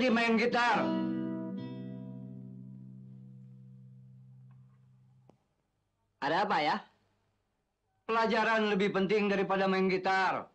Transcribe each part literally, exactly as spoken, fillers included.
lagi main gitar. Ada apa ya? Pelajaran lebih penting daripada main gitar.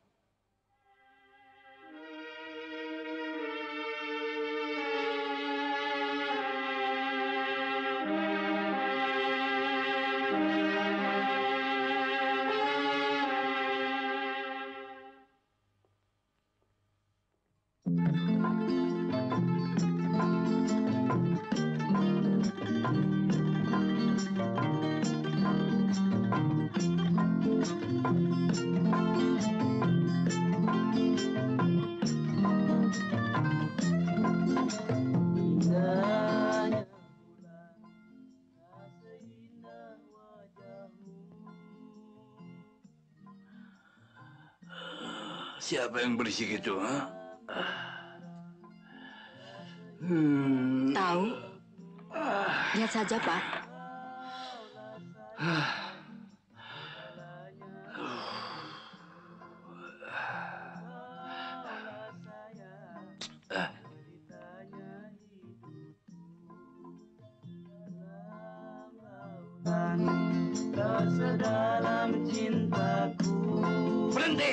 Siapa yang berisik itu? Ha? Hmm. Tahu? Lihat saja, Pak. Sedalam cintaku. Berhenti!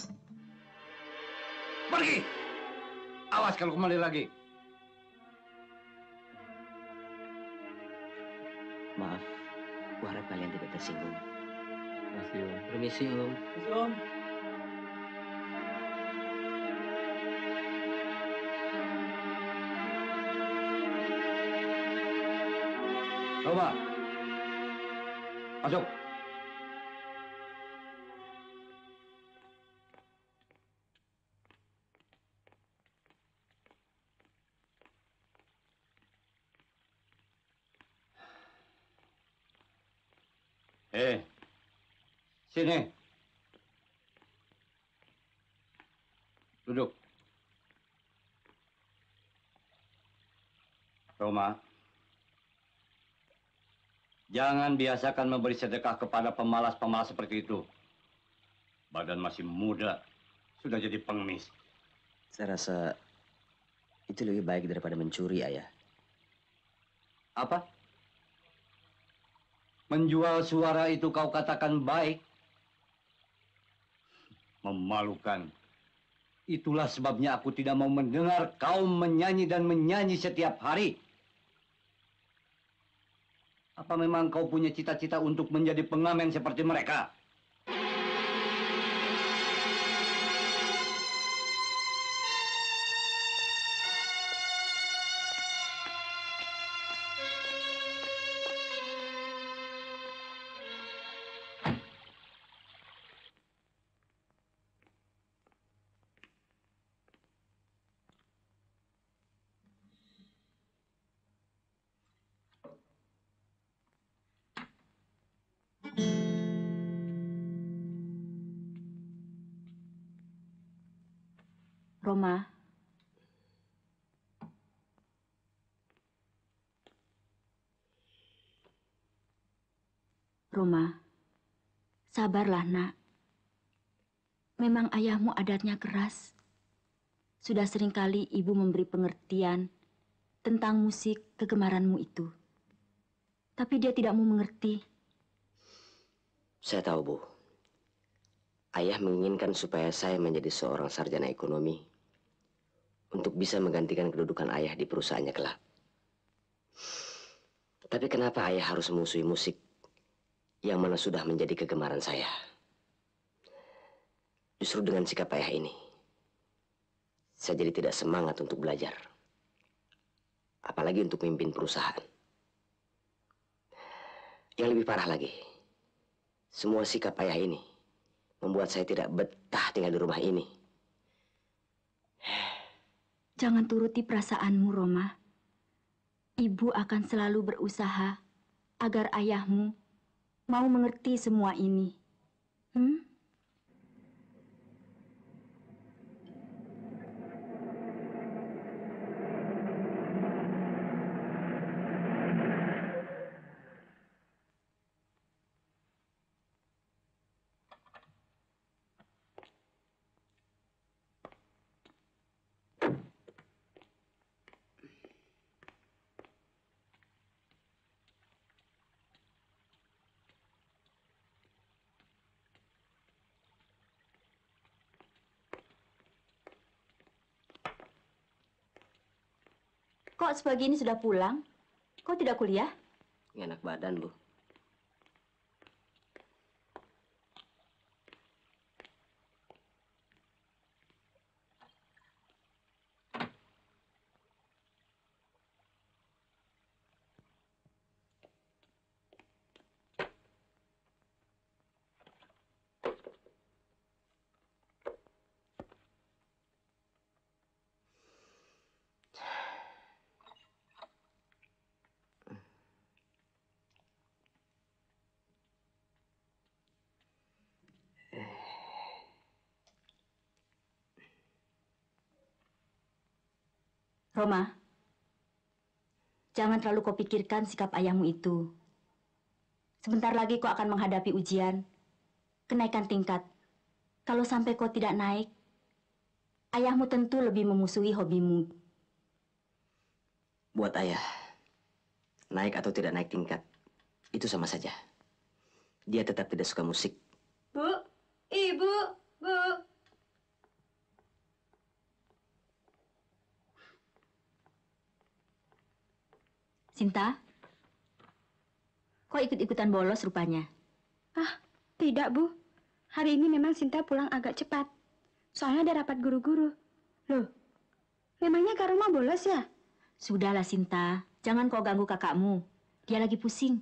Pergi! Awas kalau kembali lagi. Maaf, aku harap kalian tidak tersinggung. Masih Om. Permisi Om. Masih Om. Coba. Masuk. Eh, sini. Duduk. Roma, jangan biasakan memberi sedekah kepada pemalas-pemalas seperti itu. Badan masih muda, sudah jadi pengemis. Saya rasa itu lebih baik daripada mencuri, Ayah. Apa? Menjual suara itu kau katakan baik? Memalukan. Itulah sebabnya aku tidak mau mendengar kau menyanyi dan menyanyi setiap hari. Apa memang kau punya cita-cita untuk menjadi pengamen seperti mereka? Roma. Roma, sabarlah nak. Memang ayahmu adatnya keras. Sudah seringkali ibu memberi pengertian tentang musik kegemaranmu itu. Tapi dia tidak mau mengerti. Saya tahu, Bu. Ayah menginginkan supaya saya menjadi seorang sarjana ekonomi untuk bisa menggantikan kedudukan ayah di perusahaannya kelak. Tapi kenapa ayah harus memusuhi musik yang mana sudah menjadi kegemaran saya? Justru dengan sikap ayah ini, saya jadi tidak semangat untuk belajar. Apalagi untuk memimpin perusahaan. Yang lebih parah lagi, semua sikap ayah ini membuat saya tidak betah tinggal di rumah ini. Jangan turuti perasaanmu, Roma. Ibu akan selalu berusaha agar ayahmu mau mengerti semua ini. Hmm? Kok sepagi ini sudah pulang? Kau tidak kuliah? Nggak enak badan, Bu. Roma, jangan terlalu kau pikirkan sikap ayahmu itu. Sebentar lagi kau akan menghadapi ujian, kenaikan tingkat. Kalau sampai kau tidak naik, ayahmu tentu lebih memusuhi hobimu. Buat ayah, naik atau tidak naik tingkat, itu sama saja. Dia tetap tidak suka musik. Bu, ibu, bu. Sinta, kok ikut-ikutan bolos rupanya? Ah, tidak, Bu. Hari ini memang Sinta pulang agak cepat. Soalnya ada rapat guru-guru. Loh, memangnya Kak Roma bolos ya? Sudahlah Sinta, jangan kau ganggu kakakmu. Dia lagi pusing.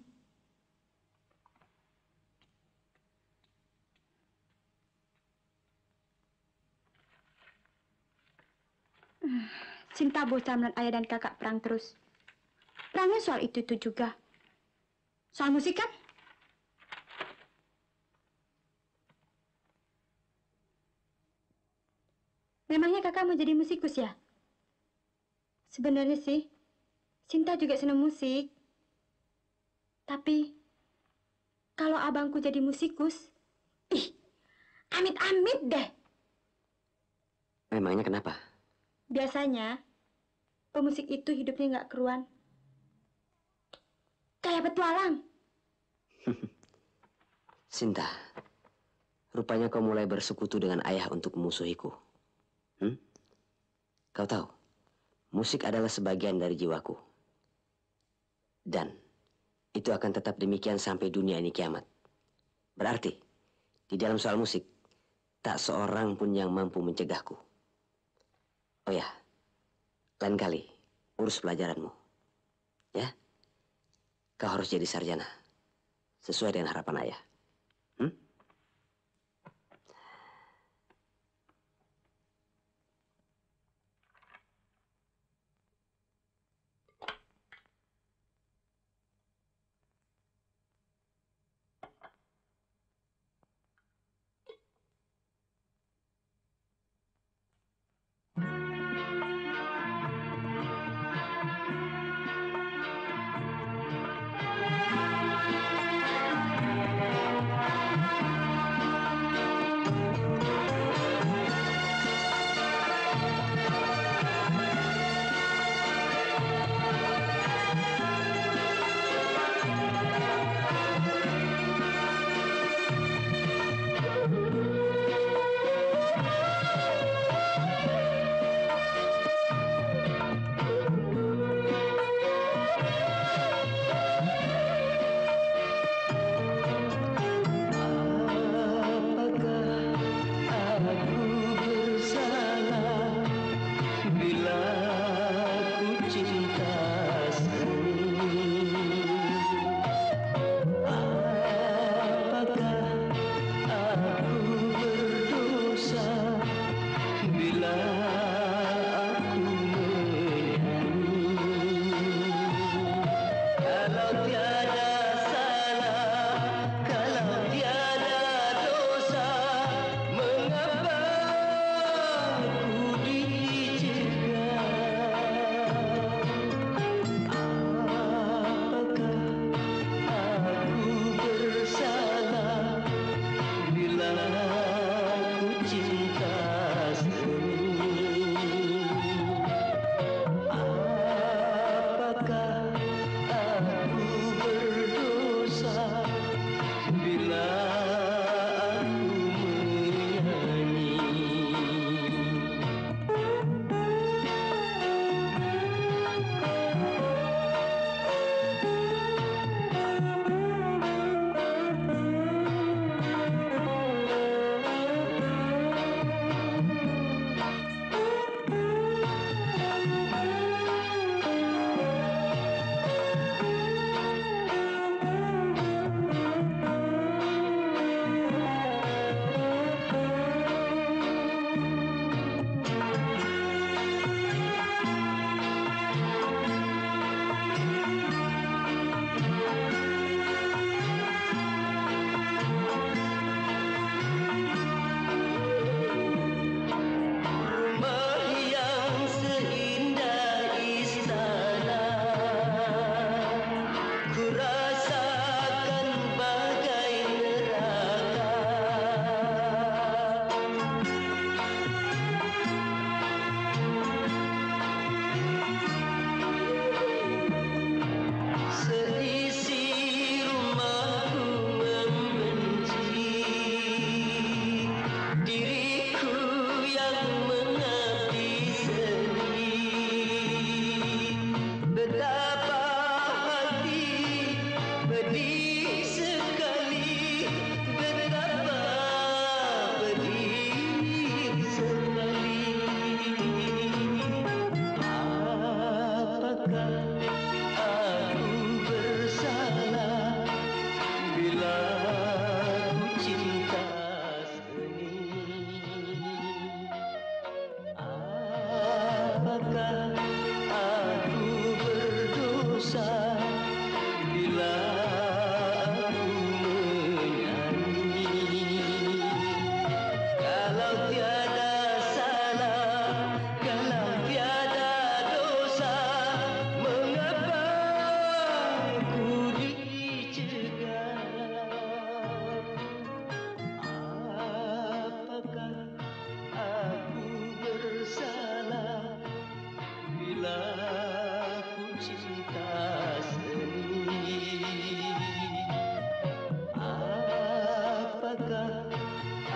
Sinta bosan melihat ayah dan kakak perang terus. Perangnya soal itu-itu juga. Soal musik kan? Memangnya kakak mau jadi musikus ya? Sebenarnya sih, Sinta juga senang musik. Tapi, kalau abangku jadi musikus, ih, amit-amit deh. Memangnya kenapa? Biasanya, pemusik itu hidupnya nggak keruan. Kayak petualang. Sinta, rupanya kau mulai bersekutu dengan ayah untuk memusuhiku. Hmm? Kau tahu, musik adalah sebagian dari jiwaku. Dan itu akan tetap demikian sampai dunia ini kiamat. Berarti, di dalam soal musik, tak seorang pun yang mampu mencegahku. Oh ya, lain kali urus pelajaranmu. Ya? Kau harus jadi sarjana. Sesuai dengan harapan ayah. Hmm?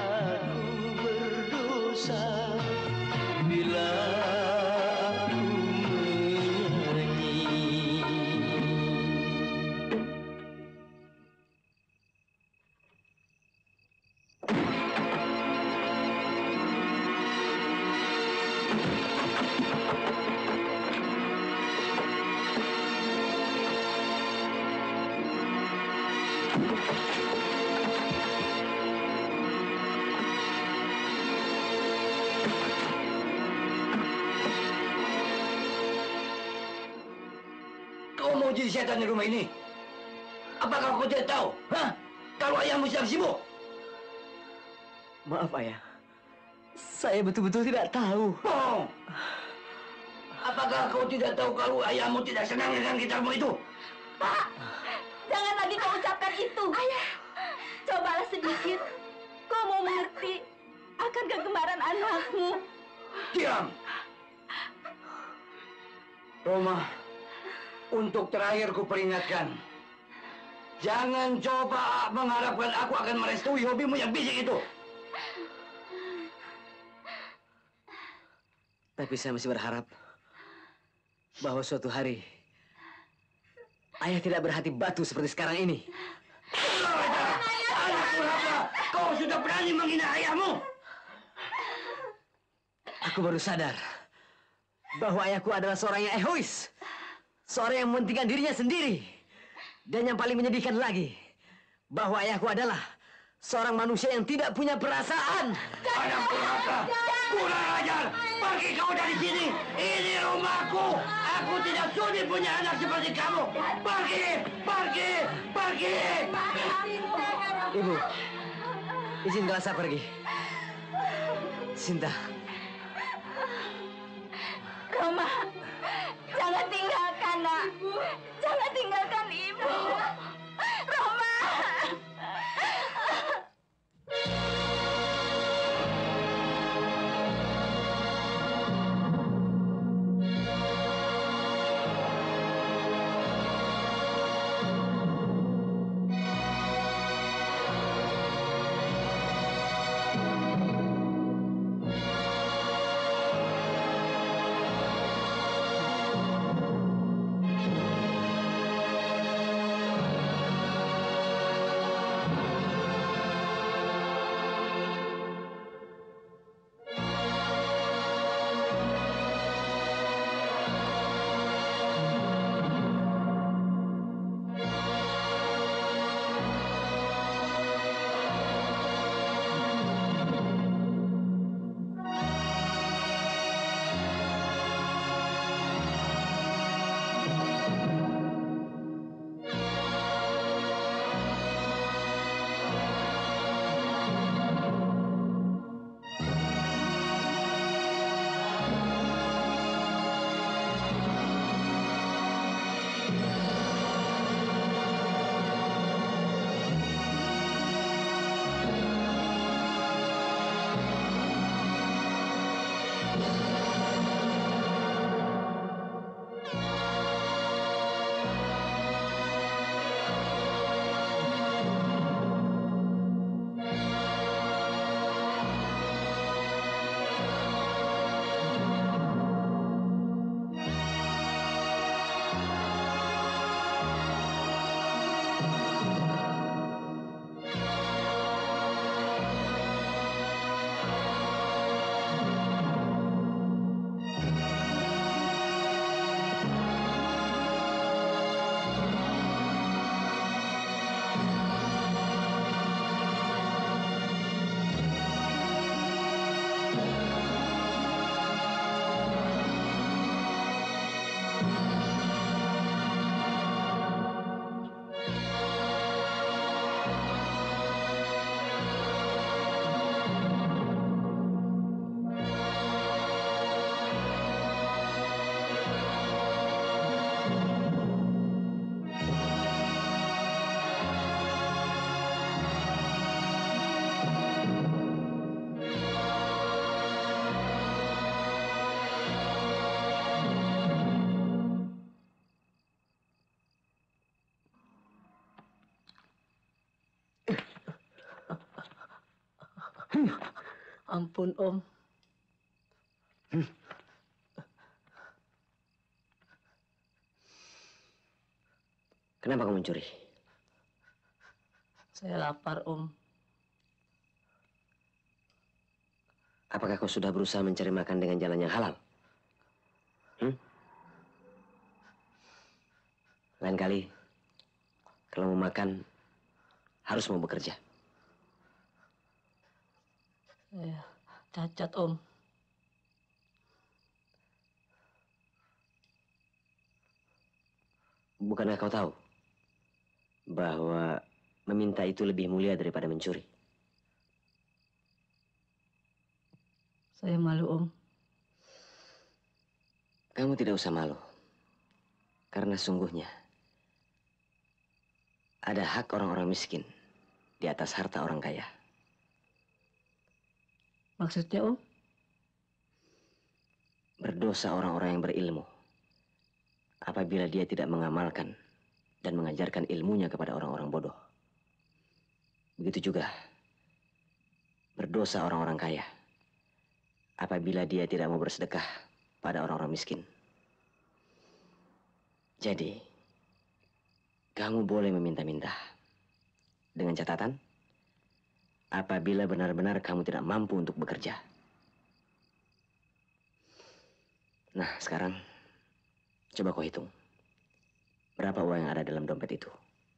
aku berdosa bila aku menyanyi. Kau mau jadi setan di rumah ini? Apakah kau tidak tahu? Hah? Kalau ayahmu sedang sibuk. Maaf ayah, saya betul-betul tidak tahu. Bohong! Apakah kau tidak tahu kalau ayahmu tidak senang dengan gitarmu itu? Pak, jangan lagi kau ucapkan itu. Ayah, cobalah sedikit. Kau mau mengerti akan kegemaran anakmu. Diam! Roma, untuk terakhir ku peringatkan. Jangan coba mengharapkan aku akan merestui hobimu yang bisik itu. Tapi saya masih berharap bahwa suatu hari ayah tidak berhati batu seperti sekarang ini. Anak durhaka, kau sudah berani menghina ayahmu. Aku baru sadar bahwa ayahku adalah seorang yang egois, seorang yang mementingkan dirinya sendiri. Dan yang paling menyedihkan lagi, bahwa ayahku adalah seorang manusia yang tidak punya perasaan. Anak durhaka, kurang ajar. Pergi kau dari sini. Ini rumahku. Aku tidak sudi punya anak seperti kamu. Pergi, pergi, pergi. Ibu, izinkanlah saya pergi. Sinta. Roma, jangan tinggalkan nak. Jangan tinggalkan ibu. Roma. Ampun, Om. Kenapa kamu mencuri? Saya lapar, Om. Apakah kau sudah berusaha mencari makan dengan jalan yang halal? Hmm? Lain kali, kalau mau makan, harus mau bekerja. Saya cacat, Om. Bukankah kau tahu bahwa meminta itu lebih mulia daripada mencuri? Saya malu, Om. Kamu tidak usah malu. Karena sungguhnya ada hak orang-orang miskin di atas harta orang kaya. Maksudnya, Om? Berdosa orang-orang yang berilmu apabila dia tidak mengamalkan dan mengajarkan ilmunya kepada orang-orang bodoh. Begitu juga berdosa orang-orang kaya apabila dia tidak mau bersedekah pada orang-orang miskin. Jadi, kamu boleh meminta-minta dengan catatan apabila benar-benar kamu tidak mampu untuk bekerja. Nah, sekarang coba kau hitung. Berapa uang yang ada dalam dompet itu?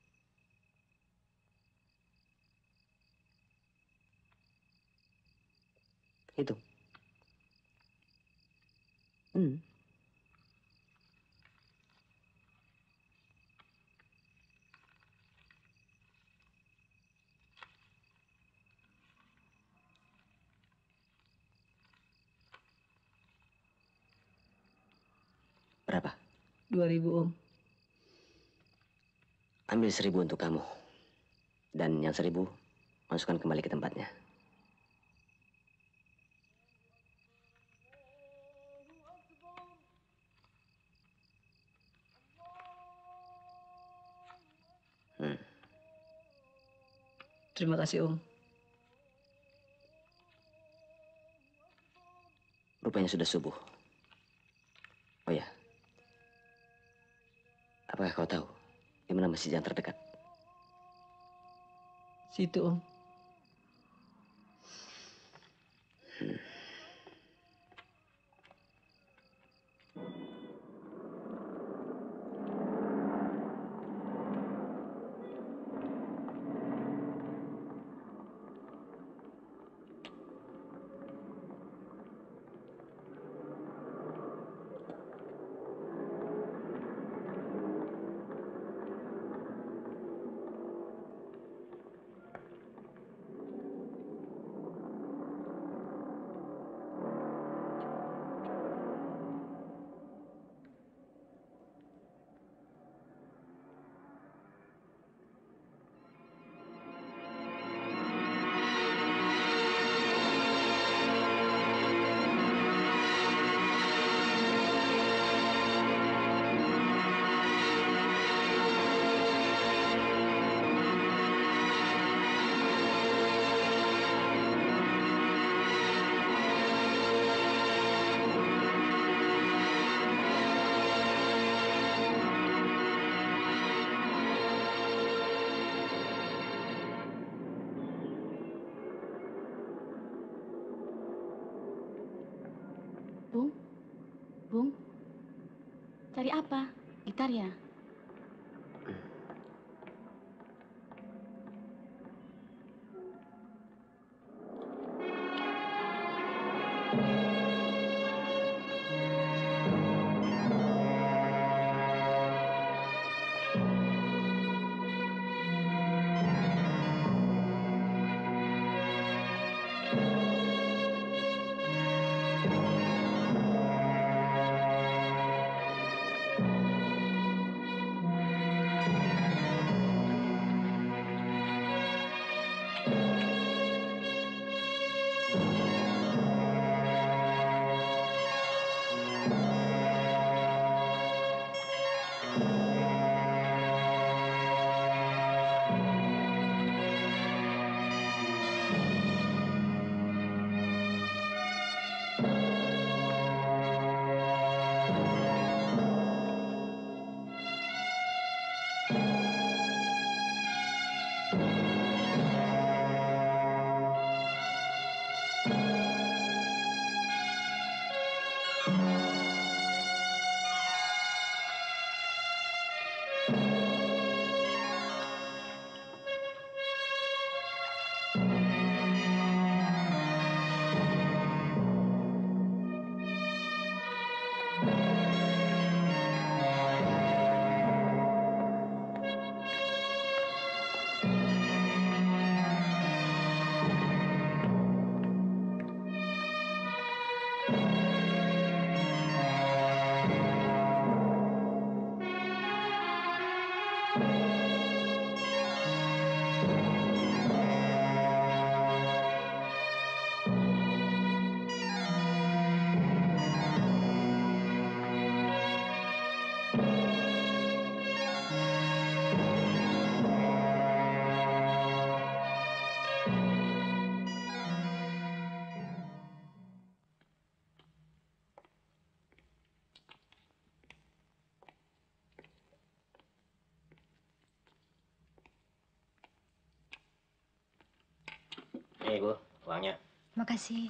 Hitung. Hmm. Berapa? Dua ribu, Om. Ambil seribu untuk kamu. Dan yang seribu, masukkan kembali ke tempatnya. Hmm. Terima kasih, Om. Rupanya sudah subuh. Oh ya. Apakah kau tahu di mana masjid yang terdekat? Situ, Om. Hmm. Bung, Bung, cari apa? Gitar ya? Ini Bu, uangnya. Makasih.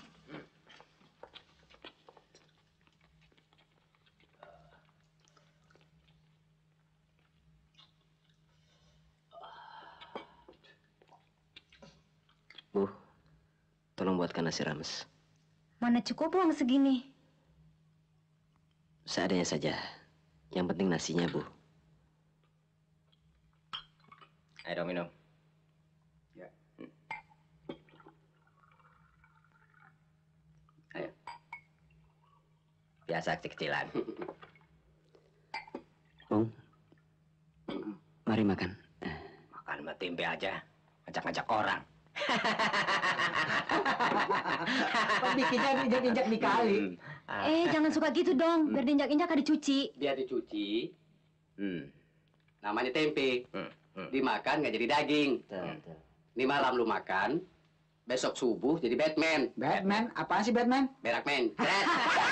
Bu, tolong buatkan nasi rames. Mana cukup uang segini? Seadanya saja. Yang penting nasinya, Bu. Ayo dong minum. Ya. Hmm. Ayo. Biasa kecil-kecilan. Bung, mari makan. Makan sama tempe aja. Ngajak-ngajak orang. Bikinnya injak-injak di kali. Eh, jangan suka gitu dong. Biar diinjak-injak ada dicuci. Biar dicuci. Hmm. Namanya tempe. Hmm. Hmm. Dimakan nggak jadi daging. Hmm. Ini malam lu makan. Besok subuh jadi Batman. Batman? Apaan sih Batman? Berakmen. Cret.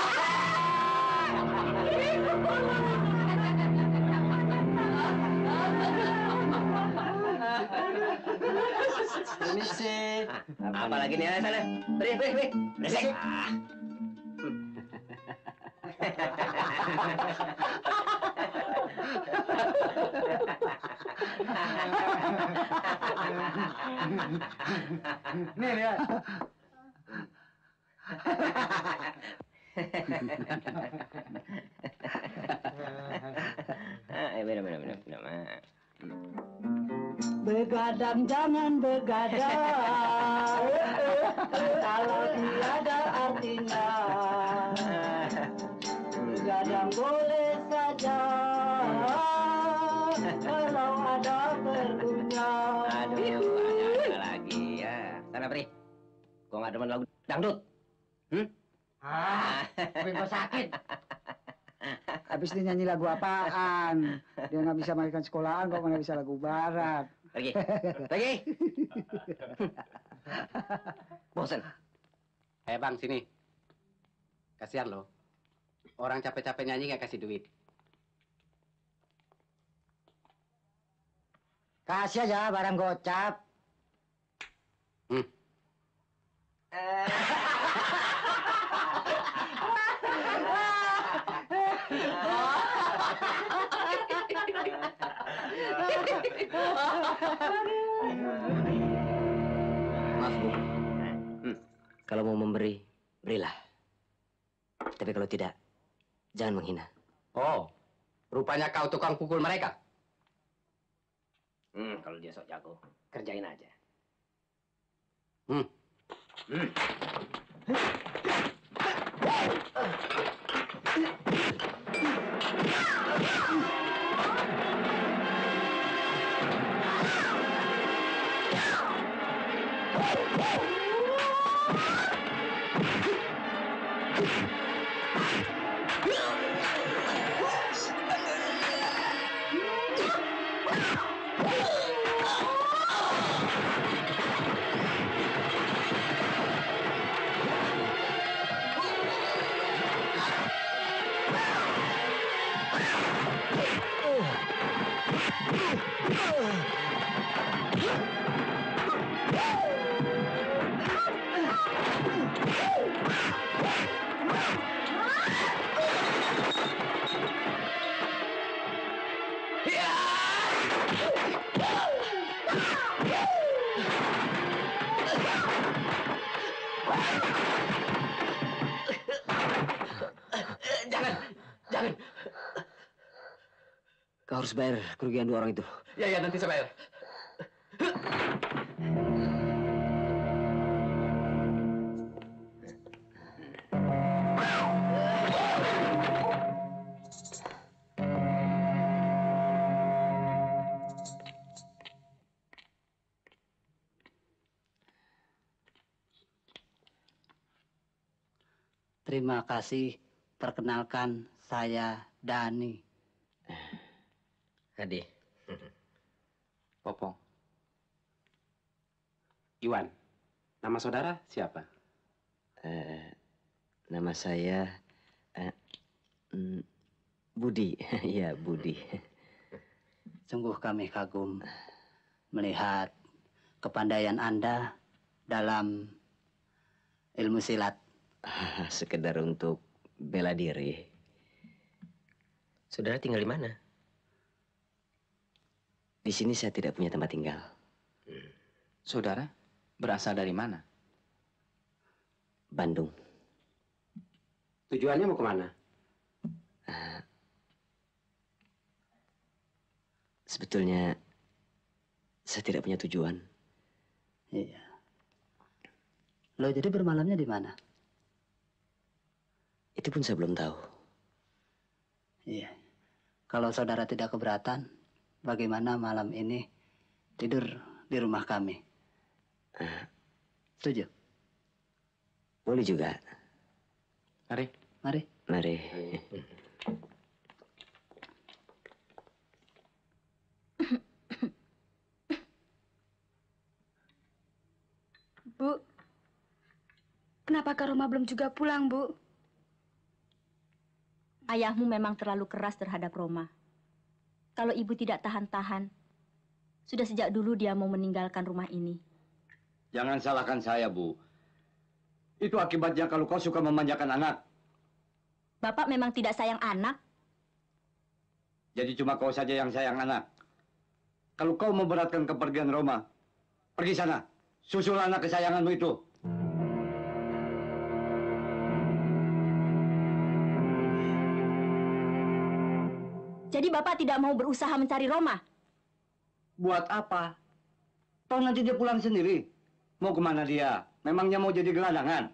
Permisi. Apalagi nih sana? Beri, beri, beri. Beresek. Ah. Nih lihat. Ah, minum, minum, minum, minum. Ah. Begadang jangan begadang. Kalau tiada artinya. Begadang boleh saja. Kalau ada perlunya. Aduh, ada lagi ya. Sana beri. Gua nggak demen lagu dangdut. Hmm? Ah, bebas sakit. Habis dia nyanyi lagu apaan? Dia nggak bisa mainkan sekolahan, kok mana bisa lagu barat. Pergi, pergi. Bosan. Eh bang sini. Kasihan lo. Orang capek-capek nyanyi nggak kasih duit. Kasih aja barang gocap. Hmm. Maaf, Bu. Hmm. Kalau mau memberi, berilah. Tapi kalau tidak, jangan menghina. Oh, rupanya kau tukang pukul mereka. Hmm, kalau dia sok jago, kerjain aja. Hmm. Hmm. Jangan, jangan. Kau harus bayar kerugian dua orang itu. Ya, ya, nanti saya bayar. Terima kasih. Perkenalkan, saya Dani. Hadi. Popong. Iwan. Nama saudara siapa? Eh, nama saya eh, mm, Budi. Ya, Budi. Sungguh kami kagum melihat kepandaian Anda dalam ilmu silat. Sekedar untuk bela diri. Saudara tinggal di mana? Di sini saya tidak punya tempat tinggal. Saudara berasal dari mana? Bandung. Tujuannya mau kemana? Uh, sebetulnya saya tidak punya tujuan. Iya. Lo jadi bermalamnya di mana? Itu pun saya belum tahu. Iya. Kalau saudara tidak keberatan, bagaimana malam ini tidur di rumah kami? Uh, Setuju? boleh juga. Mari. Mari. Mari. Bu, kenapa Kak Roma belum juga pulang, Bu? Ayahmu memang terlalu keras terhadap Roma. Kalau ibu tidak tahan-tahan, sudah sejak dulu dia mau meninggalkan rumah ini. Jangan salahkan saya, Bu. Itu akibatnya kalau kau suka memanjakan anak. Bapak memang tidak sayang anak. Jadi cuma kau saja yang sayang anak. Kalau kau memberatkan kepergian Roma, pergi sana. Susul anak kesayanganmu itu. Jadi Bapak tidak mau berusaha mencari Roma? Buat apa? Toh nanti dia pulang sendiri. Mau kemana dia? Memangnya mau jadi gelandangan?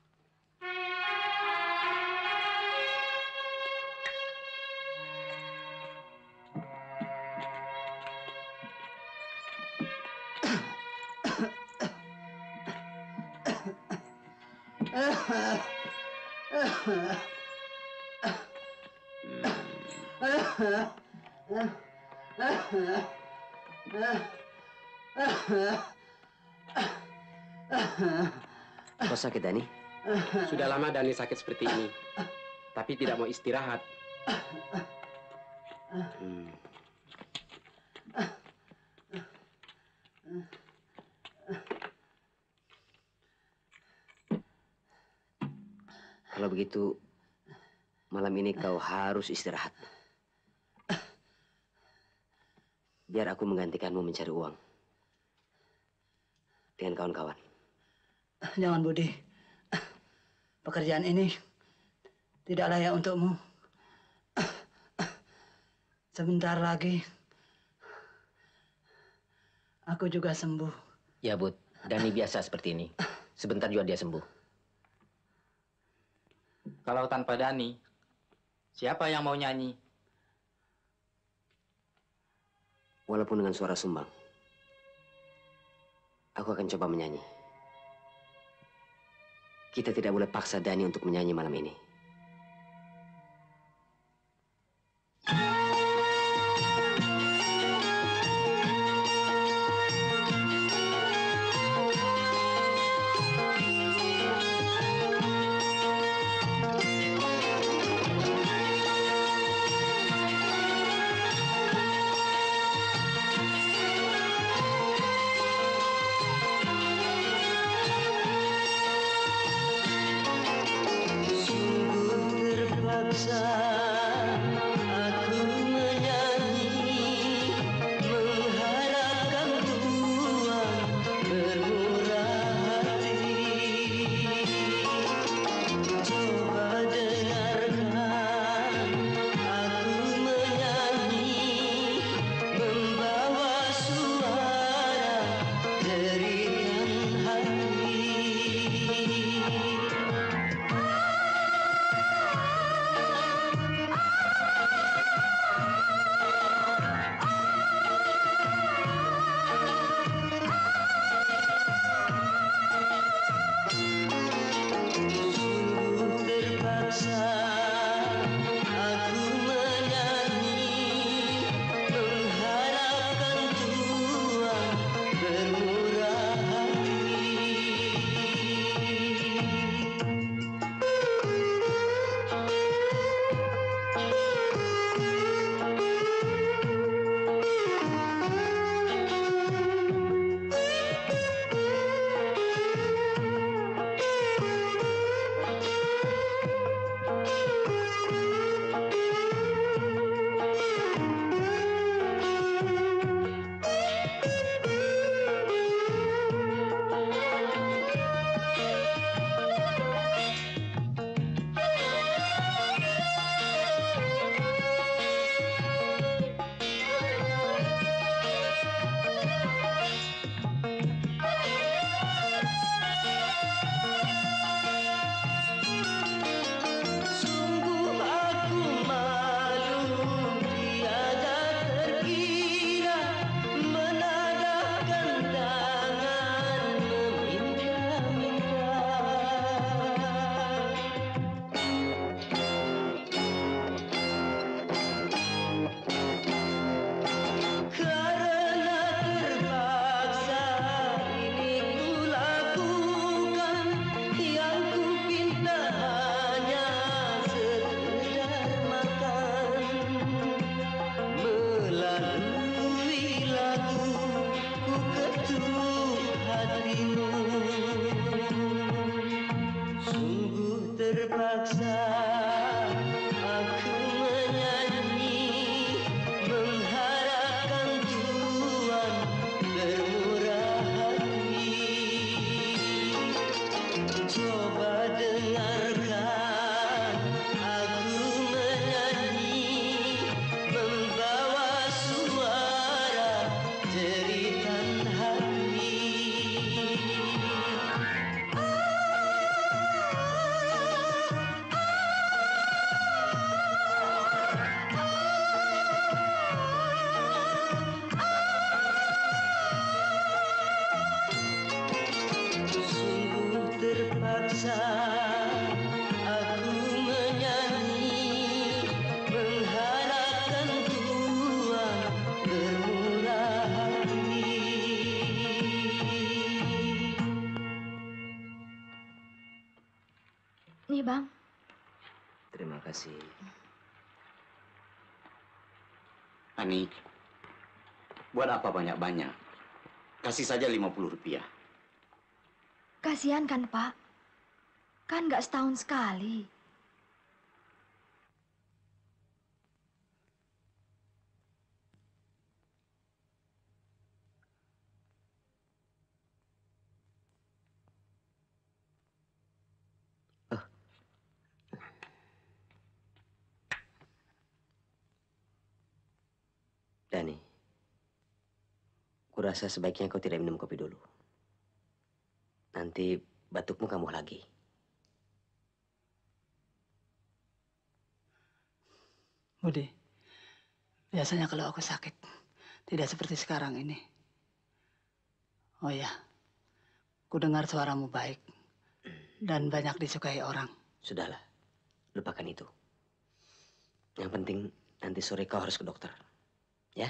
Kau sakit, Dani? Sudah lama Dani sakit seperti ini. Tapi tidak mau istirahat. Hmm. Kalau begitu, malam ini kau harus istirahat. Biar aku menggantikanmu mencari uang. Dengan kawan-kawan. Jangan, Budi. Pekerjaan ini tidak layak untukmu. Sebentar lagi, aku juga sembuh. Ya, Bud. Dani biasa seperti ini. Sebentar juga dia sembuh. Kalau tanpa Dani, siapa yang mau nyanyi? Walaupun dengan suara sumbang, aku akan coba menyanyi. Kita tidak boleh paksa Dani untuk menyanyi malam ini. terpaksa aku menyanyi mengharapkan Tuhan bermurah hati. Coba dengarkan aku menyanyi membawa suara jeritan hati. Sungguh terpaksa aku menyanyi mengharapkan Tuhan bermurah hati. Nih bang, Terima kasih. Ani, buat apa banyak-banyak? Kasih saja lima puluh rupiah. kasihan kan pak? Kan nggak setahun sekali. Dani, kurasa sebaiknya kau tidak minum kopi dulu. Nanti batukmu kambuh lagi. Budi, biasanya kalau aku sakit, tidak seperti sekarang ini. Oh ya, ku dengar suaramu baik dan banyak disukai orang. Sudahlah, lupakan itu. Yang penting nanti sore kau harus ke dokter. Ya?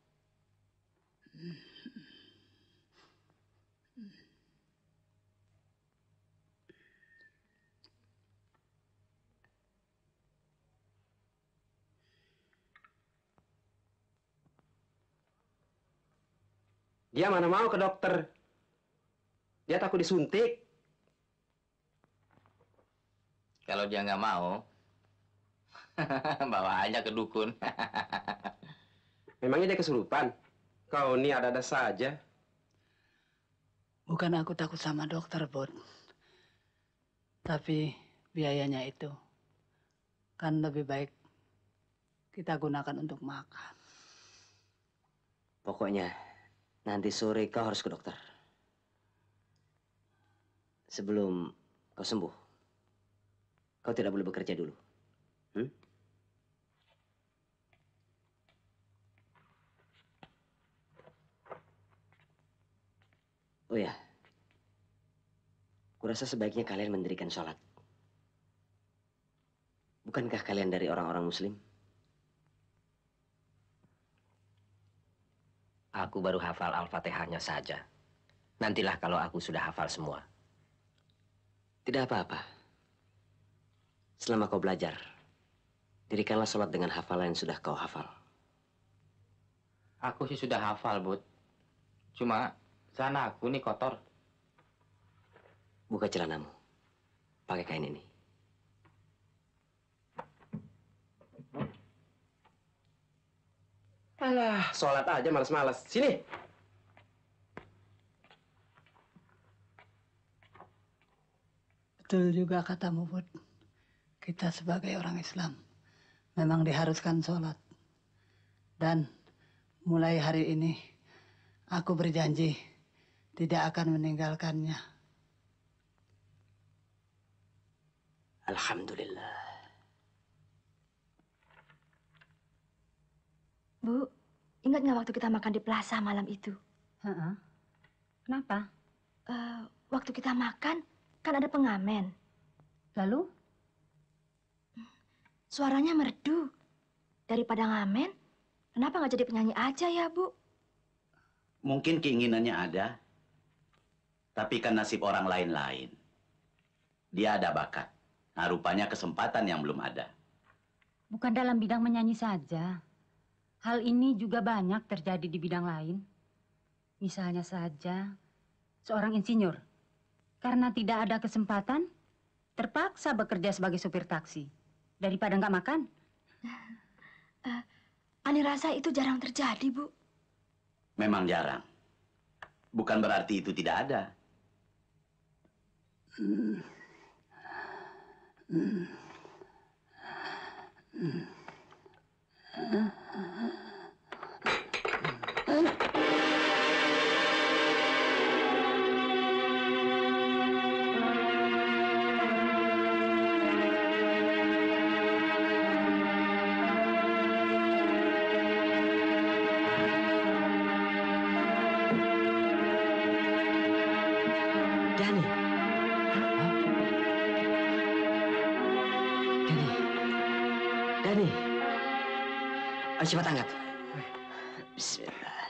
Dia mana mau ke dokter? Dia takut disuntik. Kalau dia nggak mau, bawa aja ke dukun. Memangnya dia kesurupan? Kau ini ada-ada saja. Bukan aku takut sama dokter, Bud. Tapi biayanya itu kan lebih baik kita gunakan untuk makan. Pokoknya nanti sore kau harus ke dokter. Sebelum kau sembuh, kau tidak boleh bekerja dulu. Hmm? Oh ya, kurasa sebaiknya kalian mendirikan sholat. Bukankah kalian dari orang-orang Muslim? Aku baru hafal Al-Fatihahnya saja. Nantilah kalau aku sudah hafal semua. Tidak apa-apa. Selama kau belajar, dirikanlah sholat dengan hafalan yang sudah kau hafal. Aku sih sudah hafal, Bud. Cuma sana aku nih kotor. Buka celanamu. Pakai kain ini. Alah, sholat aja malas-malas. Sini. Betul juga katamu, Bud. Kita sebagai orang Islam memang diharuskan sholat. Dan mulai hari ini aku berjanji tidak akan meninggalkannya. Alhamdulillah. Bu, ingat nggak waktu kita makan di plaza malam itu? Heeh. Kenapa? Eh, waktu kita makan, kan ada pengamen. Lalu? Suaranya merdu. Daripada ngamen, kenapa nggak jadi penyanyi aja ya, Bu? Mungkin keinginannya ada, tapi kan nasib orang lain-lain. Dia ada bakat. Nah, rupanya kesempatan yang belum ada. Bukan dalam bidang menyanyi saja. Hal ini juga banyak terjadi di bidang lain. Misalnya saja, seorang insinyur, karena tidak ada kesempatan, Terpaksa bekerja sebagai supir taksi. Daripada nggak makan. Uh, Ani rasa itu jarang terjadi, Bu. Memang jarang. Bukan berarti itu tidak ada. Hmm. Hmm. Hmm. Dani. Dani. Dani. Ayo cepat angkat. Bismillah.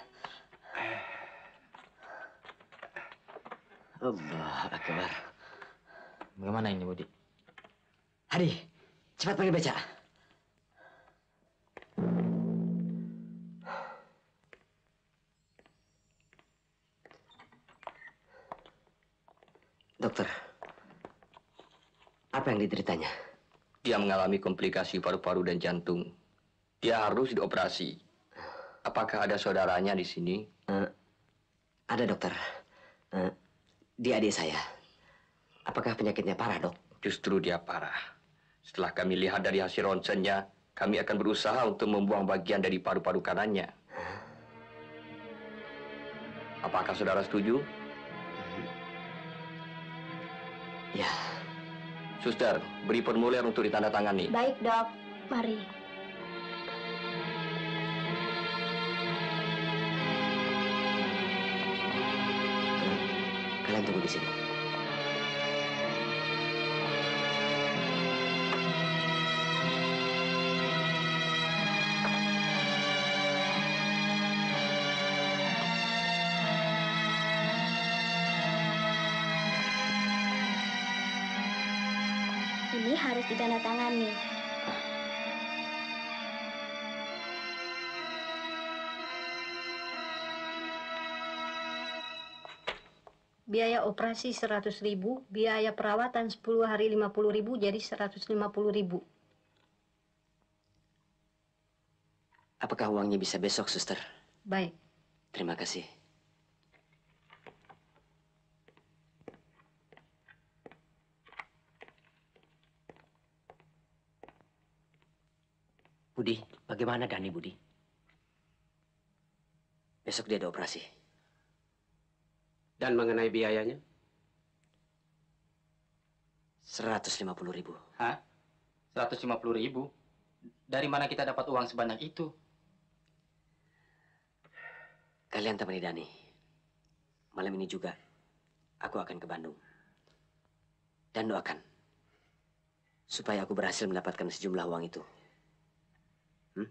Allah Akbar. Bagaimana ini, Budi? Hadi, cepat panggil beca. Dokter, apa yang dideritanya? Dia mengalami komplikasi paru-paru dan jantung. Dia harus dioperasi. Apakah ada saudaranya di sini? Uh, ada, dokter. Uh, dia adik saya. Apakah penyakitnya parah, dok? Justru dia parah. Setelah kami lihat dari hasil ronsennya, kami akan berusaha untuk membuang bagian dari paru-paru kanannya. Apakah saudara setuju? Ya. Suster, beri formulir untuk ditandatangani. Baik, Dok. Mari. Kalian tunggu di sini. Ini harus ditandatangani. Biaya operasi seratus ribu, biaya perawatan sepuluh hari lima puluh ribu, jadi seratus lima puluh ribu. Apakah uangnya bisa besok, suster? Baik. Terima kasih. Budi, bagaimana Dani, Budi? Besok dia ada operasi. Dan mengenai biayanya? seratus lima puluh ribu. Hah? seratus lima puluh ribu? Dari mana kita dapat uang sebanyak itu? Kalian temani Dani. Malam ini juga, aku akan ke Bandung. Dan doakan, supaya aku berhasil mendapatkan sejumlah uang itu. Hmm?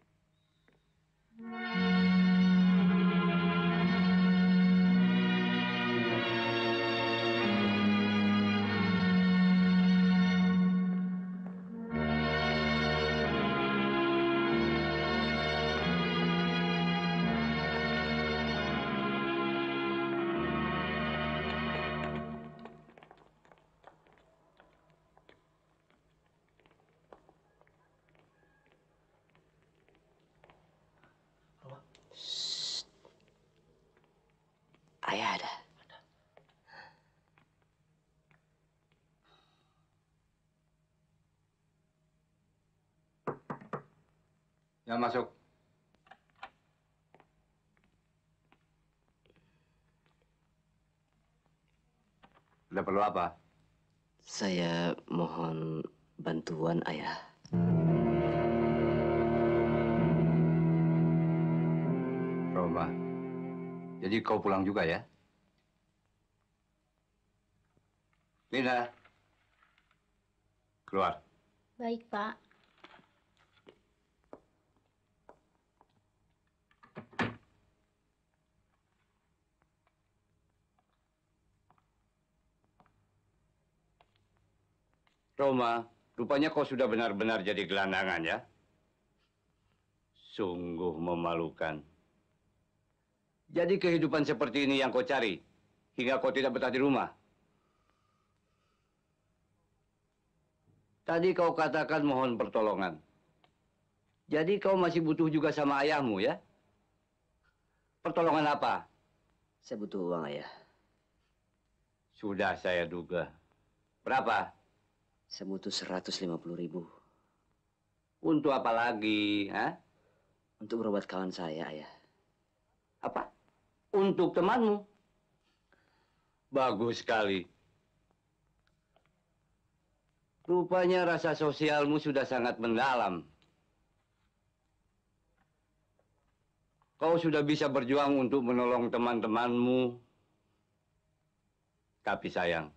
Ayah ada. Ya, masuk. Ada perlu apa? Saya mohon bantuan ayah. Roma, jadi kau pulang juga ya? Lina, keluar. Baik, Pak. Roma, rupanya kau sudah benar-benar jadi gelandangan ya? Sungguh memalukan. Jadi kehidupan seperti ini yang kau cari, hingga kau tidak betah di rumah. Tadi kau katakan mohon pertolongan. Jadi kau masih butuh juga sama ayahmu, ya? Pertolongan apa? Saya butuh uang, Ayah. Sudah saya duga. Berapa? Saya butuh seratus lima puluh ribu. Untuk apa lagi, ha? Untuk berobat kawan saya, Ayah. Apa? Untuk temanmu? Bagus sekali. Rupanya rasa sosialmu sudah sangat mendalam. Kau sudah bisa berjuang untuk menolong teman-temanmu. Tapi sayang,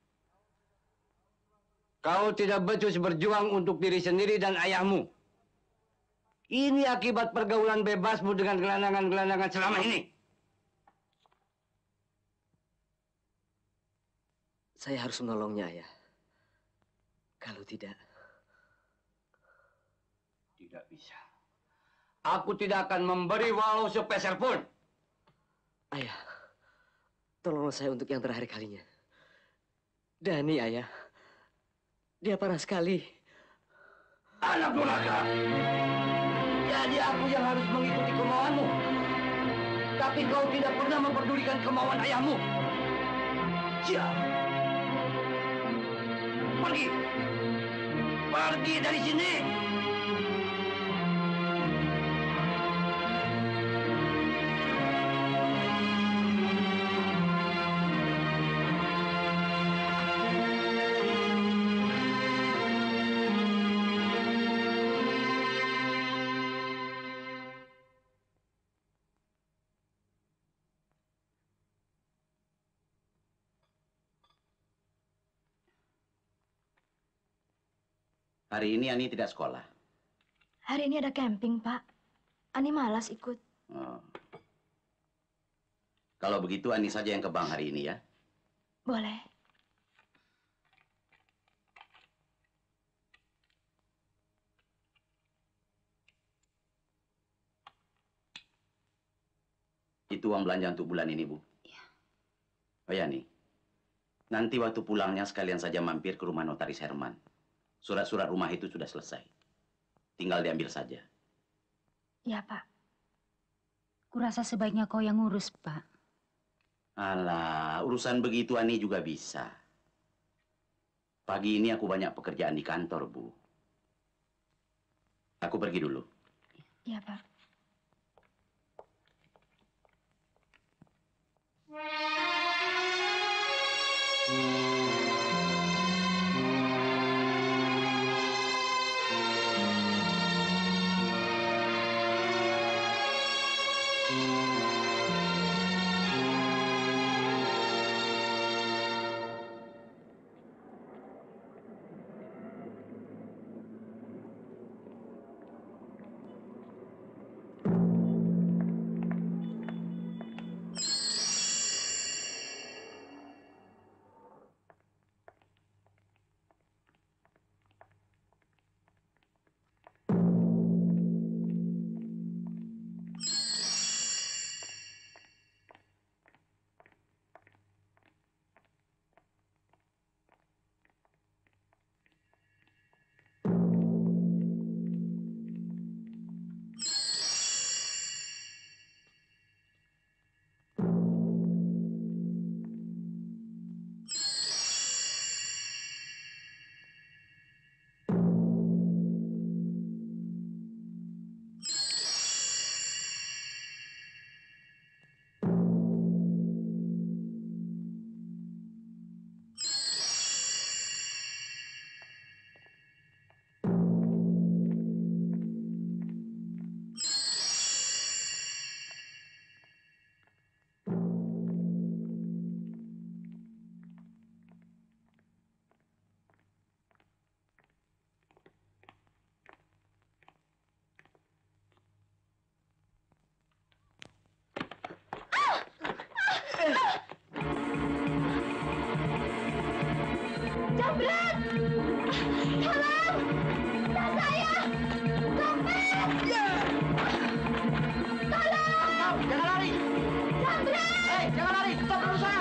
kau tidak becus berjuang untuk diri sendiri dan ayahmu. Ini akibat pergaulan bebasmu dengan gelandangan-gelandangan selama ini. Saya harus menolongnya, Ayah. Kalau tidak... Tidak bisa. Aku tidak akan memberi walau sepeser pun. Ayah, tolonglah saya untuk yang terakhir kalinya. Dani, Ayah. Dia parah sekali. Anak durhaka. Jadi aku yang harus mengikuti kemauanmu. Tapi kau tidak pernah memperdulikan kemauan ayahmu. Siap. Pergi. Pergi dari sini. Hari ini Ani tidak sekolah. Hari ini ada camping, Pak. Ani malas ikut. Oh. Kalau begitu Ani saja yang ke bank hari ini ya. Boleh. Itu uang belanja untuk bulan ini, Bu. Iya. Oh ya, nih. Nanti waktu pulangnya sekalian saja mampir ke rumah Notaris Herman. Surat-surat rumah itu sudah selesai. Tinggal diambil saja. Ya, Pak. Kurasa sebaiknya kau yang ngurus, Pak. Alah, urusan begitu Ani juga bisa. Pagi ini aku banyak pekerjaan di kantor, Bu. Aku pergi dulu. Iya, Pak. Jambret! Tolong! Tas saya! Dompet! Tolong! Jangan lari! Jambret! Hei, jangan lari! Stop dulu saya!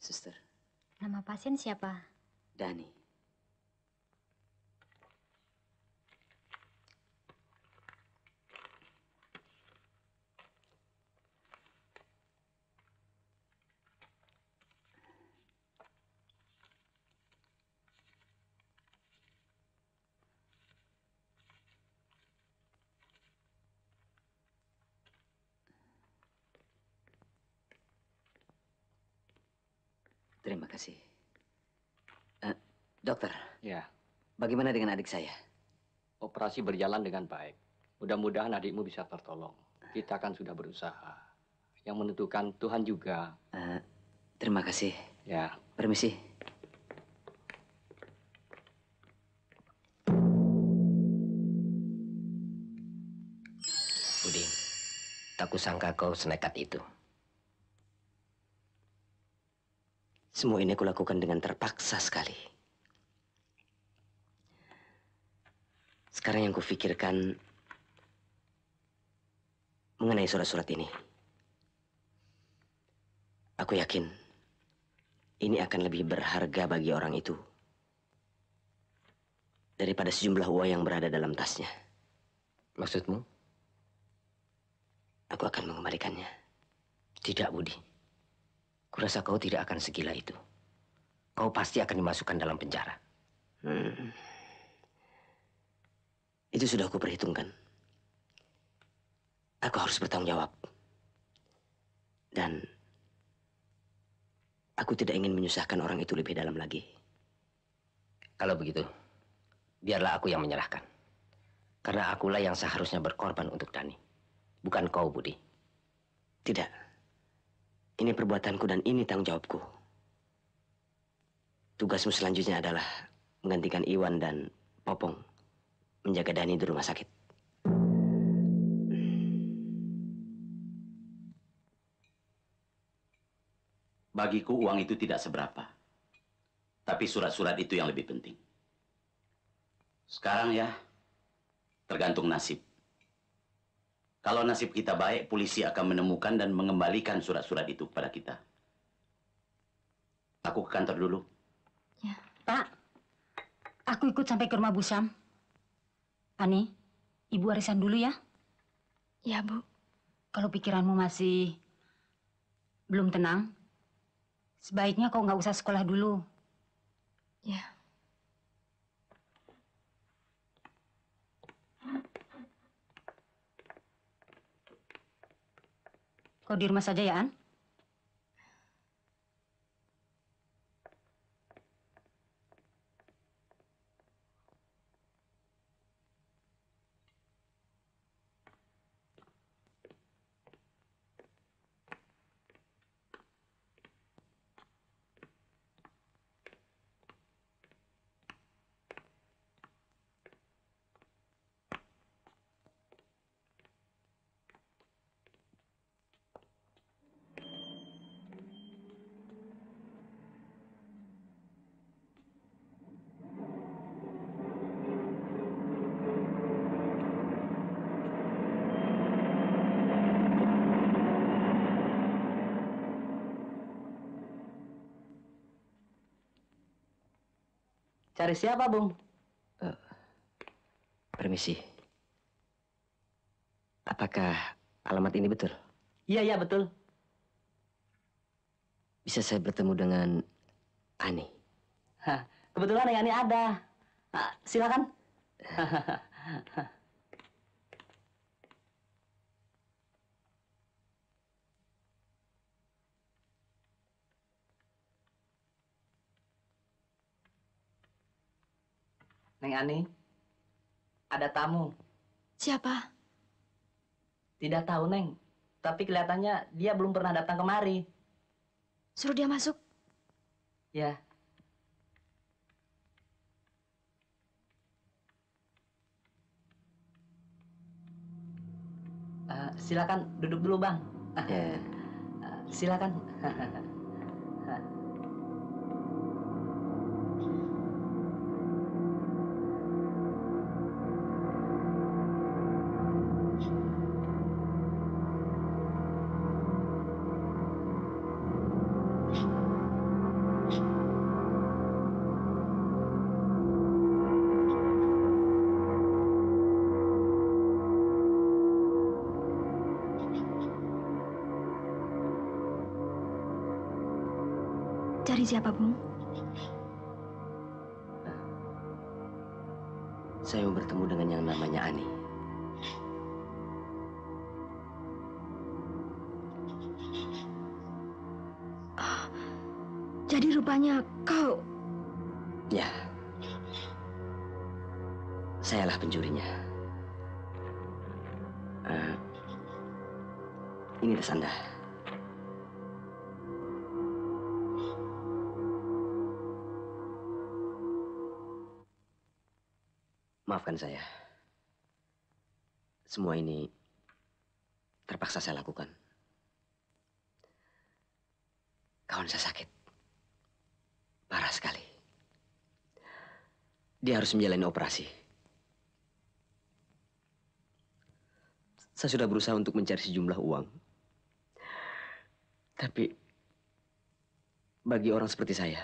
Suster, Nama pasien siapa? Dani. Terima kasih. Eh, dokter, Ya, bagaimana dengan adik saya? operasi berjalan dengan baik. Mudah-mudahan adikmu bisa tertolong. Kita kan sudah berusaha. Yang menentukan Tuhan juga. Eh, terima kasih. Ya. Permisi. Budi, tak kusangka kau senekat itu. Semua ini kulakukan dengan terpaksa sekali. Sekarang yang kufikirkan mengenai surat-surat ini. Aku yakin ini akan lebih berharga bagi orang itu daripada sejumlah uang yang berada dalam tasnya. Maksudmu? Aku akan mengembalikannya. Tidak, Budi. Kurasa kau tidak akan segila itu. Kau pasti akan dimasukkan dalam penjara. Hmm. Itu sudah aku perhitungkan. Aku harus bertanggung jawab. Dan aku tidak ingin menyusahkan orang itu lebih dalam lagi. Kalau begitu, biarlah aku yang menyerahkan. Karena akulah yang seharusnya berkorban untuk Dani. Bukan kau, Budi. Tidak. Ini perbuatanku dan ini tanggung jawabku. Tugasmu selanjutnya adalah menggantikan Iwan dan Popong menjaga Dani di rumah sakit. Bagiku uang itu tidak seberapa. Tapi surat-surat itu yang lebih penting. Sekarang ya, tergantung nasib. Kalau nasib kita baik, polisi akan menemukan dan mengembalikan surat-surat itu kepada kita. Aku ke kantor dulu. Ya. Pak, aku ikut sampai ke rumah Bu Sam. Ani, Ibu arisan dulu ya. Ya, Bu. Kalau pikiranmu masih belum tenang, sebaiknya kau nggak usah sekolah dulu. Ya. Kau di rumah saja ya, An? Cari siapa, Bung? Uh, permisi. Apakah alamat ini betul? Iya, iya betul. Bisa saya bertemu dengan Ani? Hah, kebetulan yang Ani ada. Ah, silakan. Neng Ani, ada tamu. Siapa? Tidak tahu, Neng. Tapi kelihatannya dia belum pernah datang kemari. Suruh dia masuk. Ya. Uh, silakan duduk dulu, Bang. Ya. Uh, silakan. Cari siapa, Bung? Saya mau bertemu dengan yang namanya Ani. Ah, jadi rupanya kau... Ya. Sayalah pencurinya. Uh, ini tas Anda. Maafkan saya. Semua ini terpaksa saya lakukan. Kawan saya sakit. Parah sekali. Dia harus menjalani operasi. Saya sudah berusaha untuk mencari sejumlah uang. Tapi bagi orang seperti saya,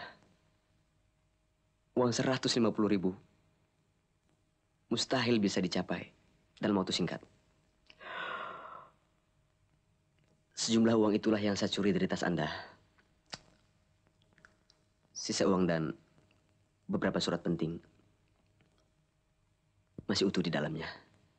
uang seratus lima puluh ribu mustahil bisa dicapai dalam waktu singkat. Sejumlah uang itulah yang saya curi dari tas Anda. Sisa uang dan beberapa surat penting masih utuh di dalamnya.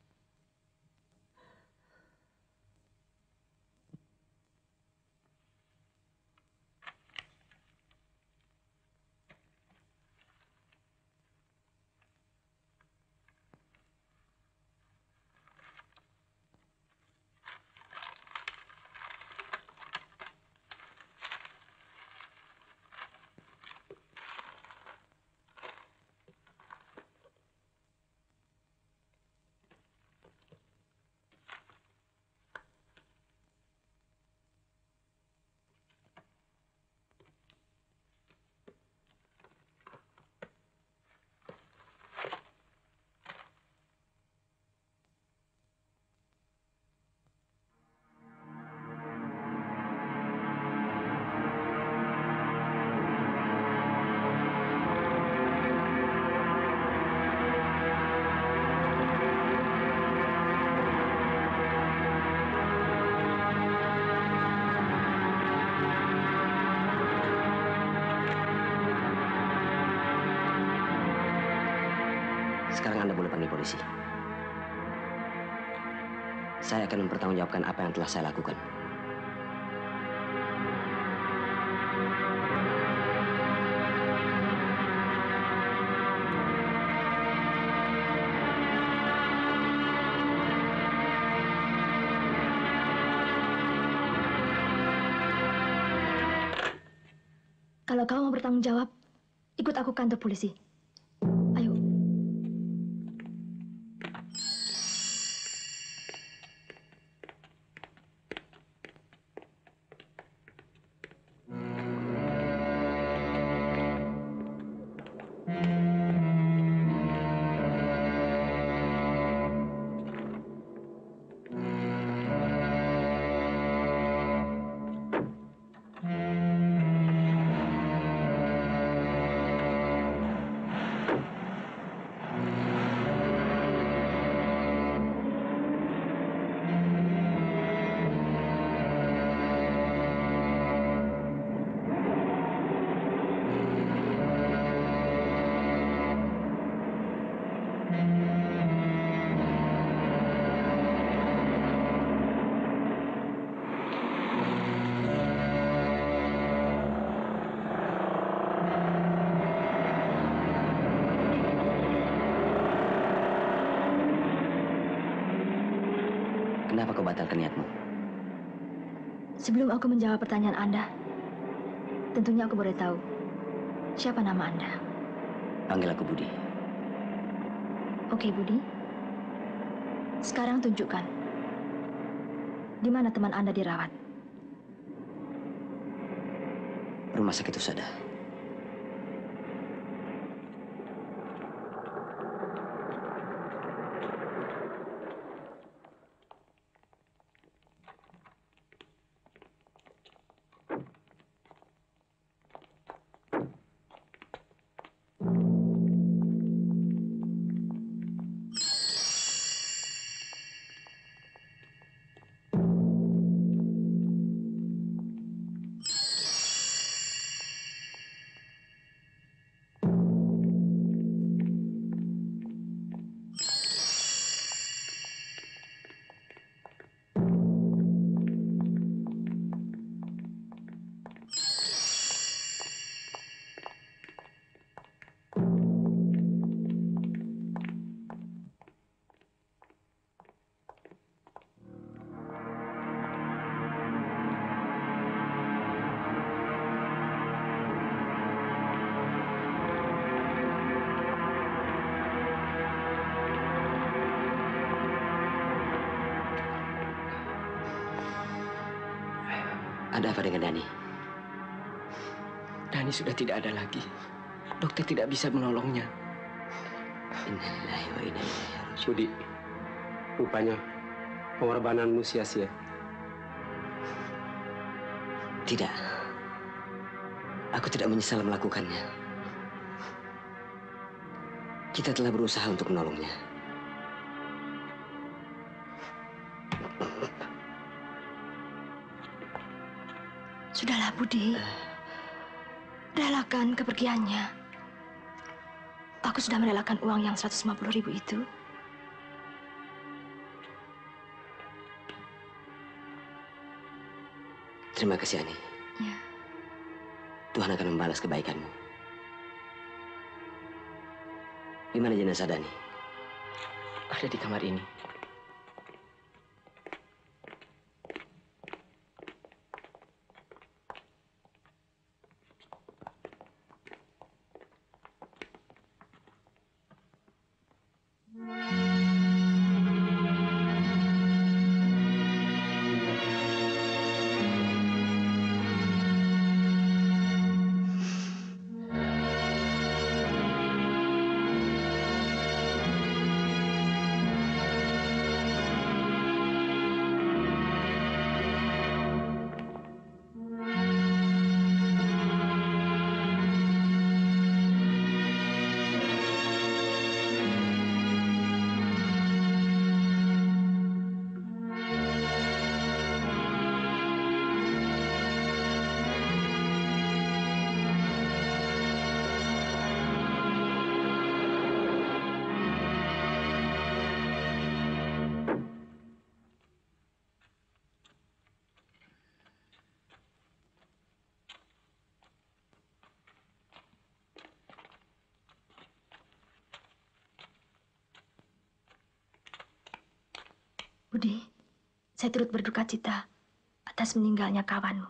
Sekarang Anda boleh panggil polisi. Saya akan mempertanggungjawabkan apa yang telah saya lakukan. Kalau kau mau bertanggung jawab, ikut aku ke kantor polisi. Ayo. Kenapa kau batalkan niatmu? Sebelum aku menjawab pertanyaan Anda, tentunya aku boleh tahu siapa nama Anda. Panggil aku Budi. Oke, Budi. Sekarang tunjukkan di mana teman Anda dirawat. Rumah sakit Husada. Ada apa dengan Dani? Dani sudah tidak ada lagi. Dokter tidak bisa menolongnya. Innalillahi wa inna ilaihi raji'un. Budi, rupanya pengorbananmu sia-sia. Tidak. Aku tidak menyesal melakukannya. Kita telah berusaha untuk menolongnya. Sudahlah, Budi. Relakan kepergiannya. Aku sudah merelakan uang yang seratus lima puluh ribu itu. Terima kasih, Ani. Ya. Tuhan akan membalas kebaikanmu. Di mana jenazah Dani? Ada di kamar ini. Budi, saya turut berduka cita atas meninggalnya kawanmu.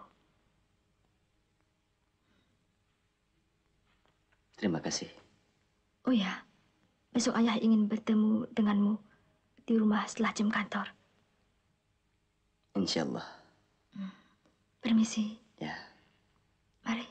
Terima kasih. Oh ya, besok ayah ingin bertemu denganmu di rumah setelah jam kantor. Insya Allah. Permisi. Ya. Mari.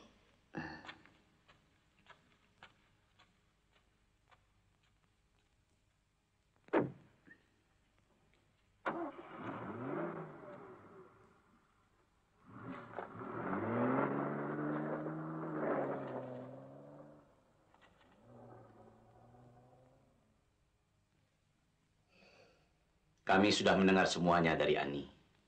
Kami sudah mendengar semuanya dari Ani.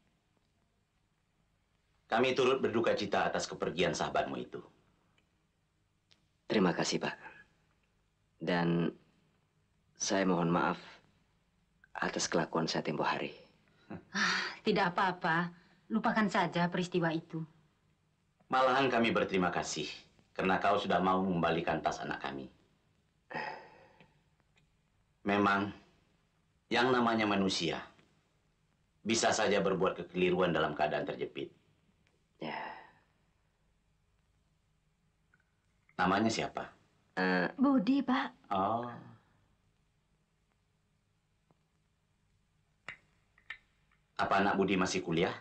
Kami turut berduka cita atas kepergian sahabatmu itu. Terima kasih, Pak. Dan saya mohon maaf atas kelakuan saya tempo hari. Ah, tidak apa-apa. Lupakan saja peristiwa itu. Malahan kami berterima kasih karena kau sudah mau mengembalikan tas anak kami. Memang yang namanya manusia bisa saja berbuat kekeliruan dalam keadaan terjepit. Ya. Namanya siapa? Uh, Budi, Pak. Oh. Apa anak Budi masih kuliah?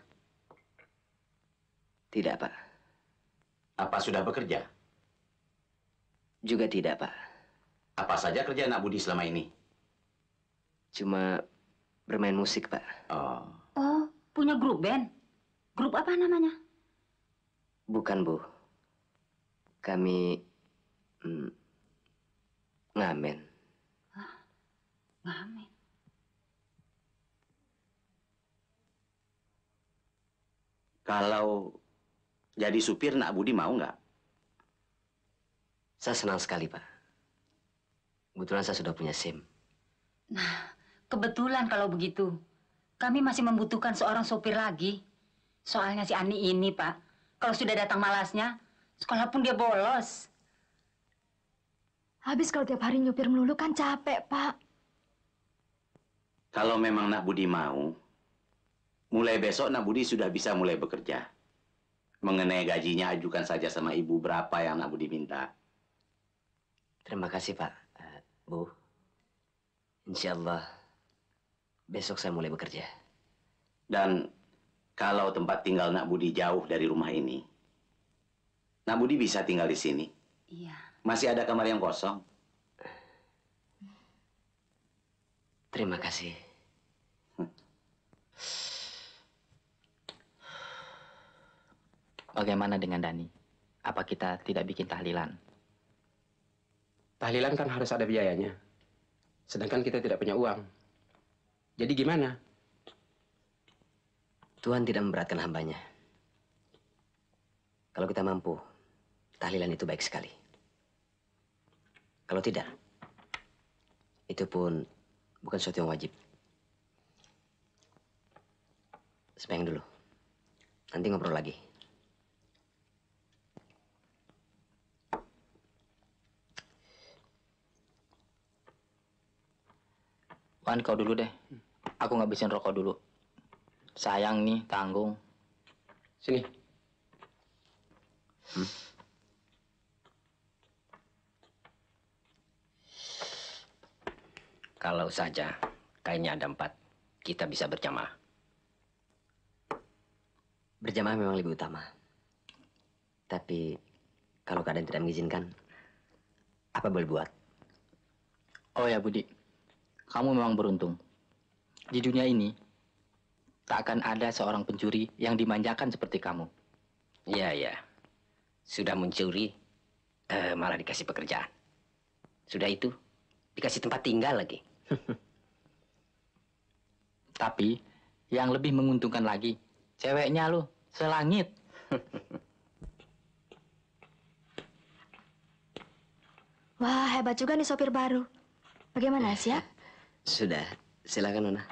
Tidak, Pak. Apa sudah bekerja? Juga tidak, Pak. Apa saja kerja anak Budi selama ini? Cuma bermain musik, Pak. Oh. Oh, punya grup band? Grup apa namanya? Bukan, Bu. Kami mm, ngamen. Hah? Ngamen? Kalau jadi supir, nak Budi mau nggak? Saya senang sekali, Pak. Kebetulan saya sudah punya SIM. Nah, kebetulan kalau begitu. Kami masih membutuhkan seorang sopir lagi. Soalnya si Ani ini, Pak, kalau sudah datang malasnya, sekolah pun dia bolos. Habis kalau tiap hari nyupir melulu kan capek, Pak. Kalau memang nak Budi mau, mulai besok nak Budi sudah bisa mulai bekerja. Mengenai gajinya, ajukan saja sama ibu berapa yang nak Budi minta. Terima kasih, Pak. Uh, Bu, insya Allah besok saya mulai bekerja. Dan Kalau tempat tinggal Nak Budi jauh dari rumah ini, Nak Budi bisa tinggal di sini. Iya. Masih ada kamar yang kosong. Terima kasih. Bagaimana dengan Dani? Apa kita tidak bikin tahlilan? Tahlilan kan harus ada biayanya. Sedangkan kita tidak punya uang. Jadi gimana? Tuhan tidak memberatkan hambanya. Kalau kita mampu, tahlilan itu baik sekali. Kalau tidak, itu pun bukan sesuatu yang wajib. Sembahyang dulu. Nanti ngobrol lagi. Wan, kau dulu deh. Aku ngabisin rokok dulu. Sayang nih, tanggung. Sini. Hmm? Kalau saja kainnya ada empat, kita bisa berjamaah. Berjamaah memang lebih utama. Tapi kalau keadaan tidak mengizinkan, apa boleh buat? Oh ya Budi, kamu memang beruntung. Di dunia ini, tak akan ada seorang pencuri yang dimanjakan seperti kamu. Iya, iya. Sudah mencuri, eh, malah dikasih pekerjaan. Sudah itu, dikasih tempat tinggal lagi. Tapi, yang lebih menguntungkan lagi, ceweknya lo, selangit. Wah, hebat juga nih sopir baru. Bagaimana, siap? Sudah, silakan Nona.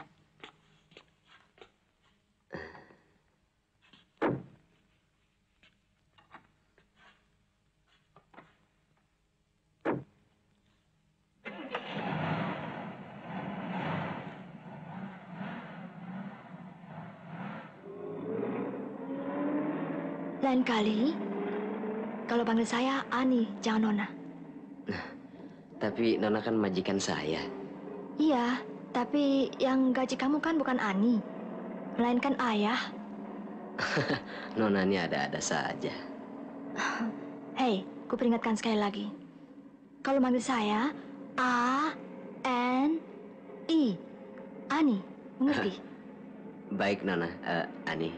Lain kali, kalau panggil saya Ani, jangan Nona. Tapi Nona kan majikan saya. Iya, tapi yang gaji kamu kan bukan Ani, melainkan ayah. Nona ini ada-ada saja. Hei, ku peringatkan sekali lagi. Kalau manggil saya, A, N, I. Ani, mengerti? Baik Nona, uh, Ani.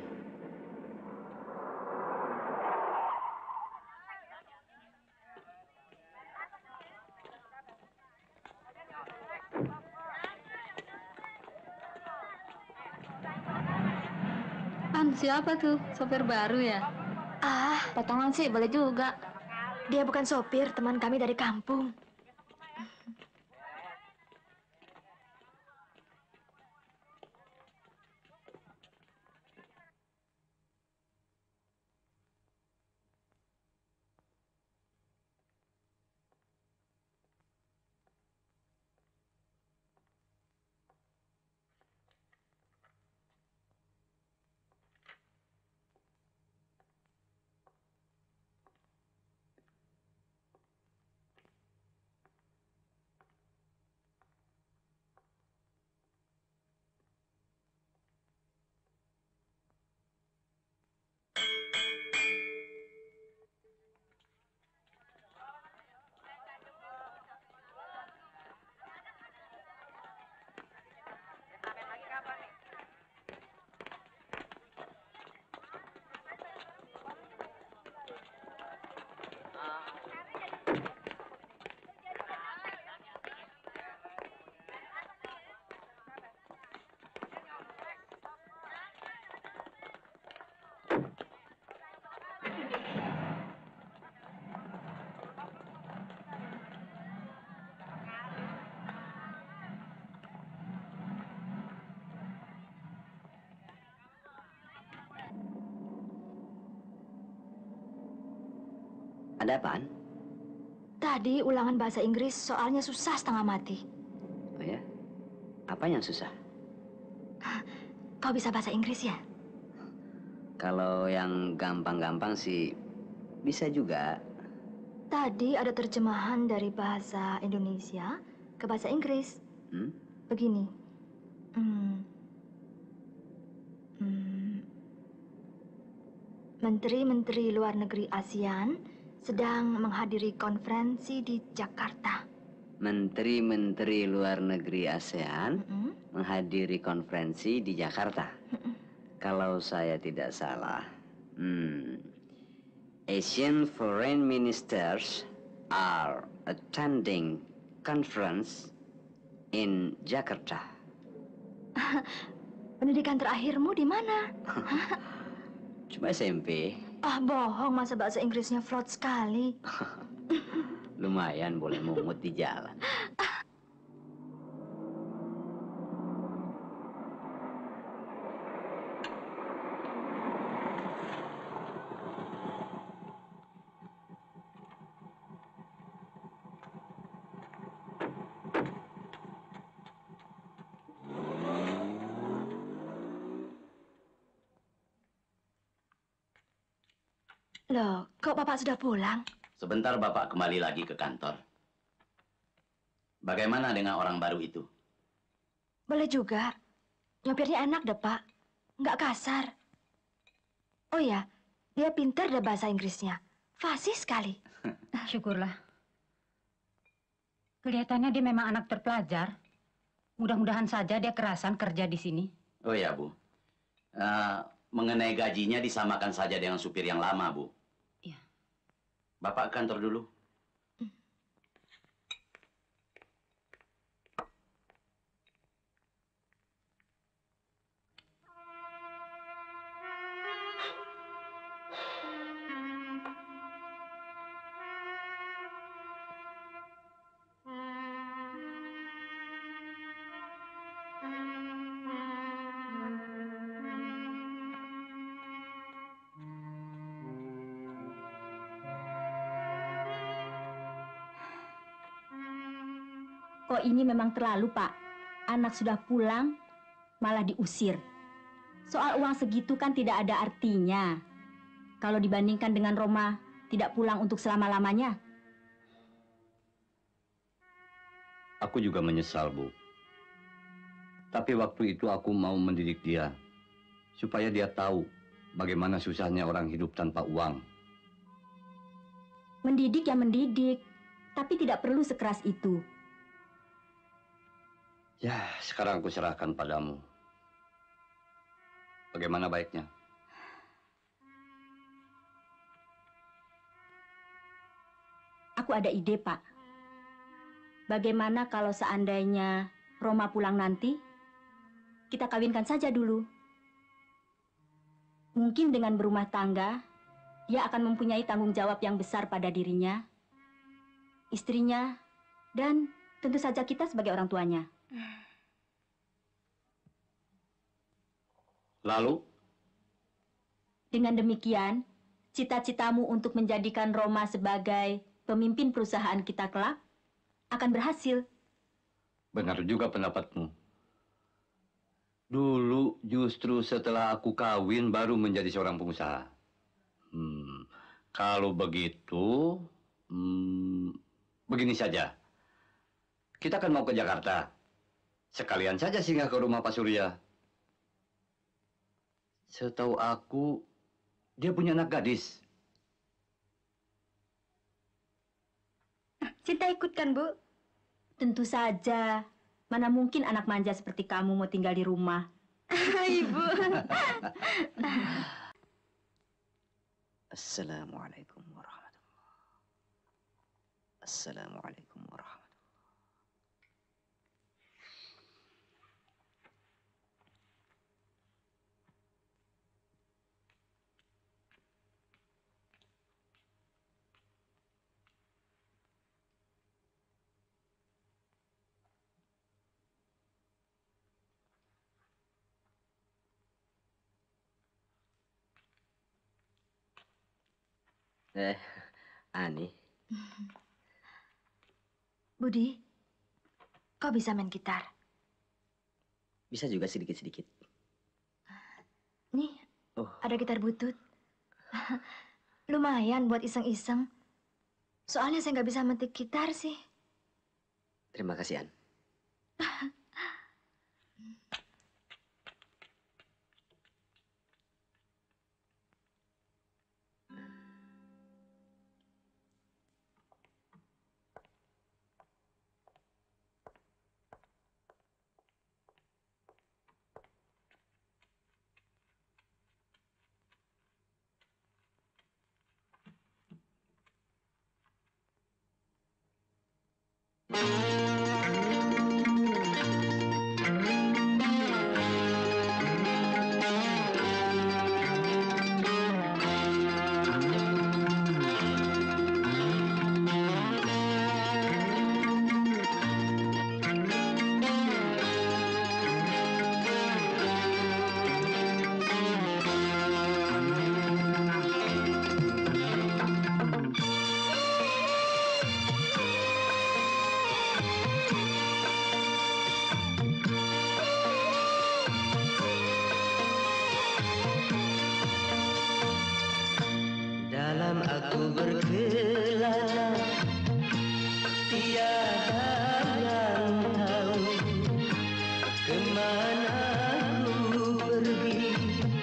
An, siapa tuh? Sopir baru ya? Ah, potongan sih boleh juga. Dia bukan sopir, teman kami dari kampung. Ada apaan? Tadi ulangan bahasa Inggris soalnya susah setengah mati. Oh ya? Apa yang susah? Kau bisa bahasa Inggris ya? Kalau yang gampang-gampang sih bisa juga. Tadi ada terjemahan dari bahasa Indonesia ke bahasa Inggris. Hmm? Begini. Hmm. Hmm. Menteri-menteri luar negeri ASEAN sedang menghadiri konferensi di Jakarta. Menteri-menteri luar negeri ASEAN mm-hmm. menghadiri konferensi di Jakarta. Mm-hmm. Kalau saya tidak salah, hmm, Asian foreign ministers are attending conference in Jakarta. Pendidikan terakhirmu di mana? Cuma S M P. Ah, bohong, masa bahasa Inggrisnya flot sekali. Lumayan boleh mungut di jalan. Loh, kok Bapak sudah pulang? Sebentar Bapak kembali lagi ke kantor. Bagaimana dengan orang baru itu? Boleh juga. Nyopirnya enak deh, Pak. Nggak kasar. Oh ya, dia pintar deh bahasa Inggrisnya. Fasih sekali. Syukurlah. Kelihatannya dia memang anak terpelajar. Mudah-mudahan saja dia kerasan kerja di sini. Oh ya, Bu. Uh, mengenai gajinya disamakan saja dengan supir yang lama, Bu. Bapak kantor dulu. Kok ini memang terlalu, Pak. Anak sudah pulang, malah diusir. Soal uang segitu kan tidak ada artinya. Kalau dibandingkan dengan Roma, tidak pulang untuk selama-lamanya. Aku juga menyesal, Bu. Tapi waktu itu aku mau mendidik dia, supaya dia tahu bagaimana susahnya orang hidup tanpa uang. Mendidik ya mendidik, tapi tidak perlu sekeras itu. Ya, sekarang aku serahkan padamu. Bagaimana baiknya? Aku ada ide, Pak. Bagaimana kalau seandainya Roma pulang nanti, kita kawinkan saja dulu. Mungkin dengan berumah tangga, dia akan mempunyai tanggung jawab yang besar pada dirinya, istrinya, dan tentu saja kita sebagai orang tuanya. Lalu? Dengan demikian, cita-citamu untuk menjadikan Roma sebagai pemimpin perusahaan kita kelak akan berhasil. Benar juga pendapatmu. Dulu justru setelah aku kawin baru menjadi seorang pengusaha. Hmm, kalau begitu, hmm, begini saja. Kita kan mau ke Jakarta. Sekalian saja singgah ke rumah Pak Surya. Setahu aku, dia punya anak gadis. Sinta ikut kan, Bu? Tentu saja. Mana mungkin anak manja seperti kamu mau tinggal di rumah. Ibu. Assalamualaikum warahmatullahi wabarakatuh. Assalamualaikum warahmatullahi wabarakatuh. Eh, Ani. Budi, kau bisa main gitar? Bisa juga sedikit-sedikit. Nih, oh. Ada gitar butut. Lumayan buat iseng-iseng. Soalnya saya nggak bisa metik gitar sih. Terima kasih, An. Dalam aku berkelana, tiada yang tahu kemana aku pergi.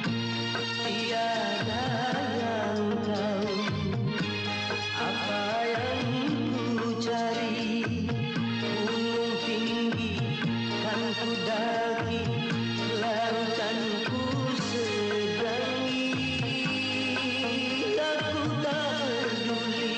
Tiada yang tahu apa yang ku cari. Gunung tinggi kan ku daki, lautan ku seberangi. Aku tak peduli.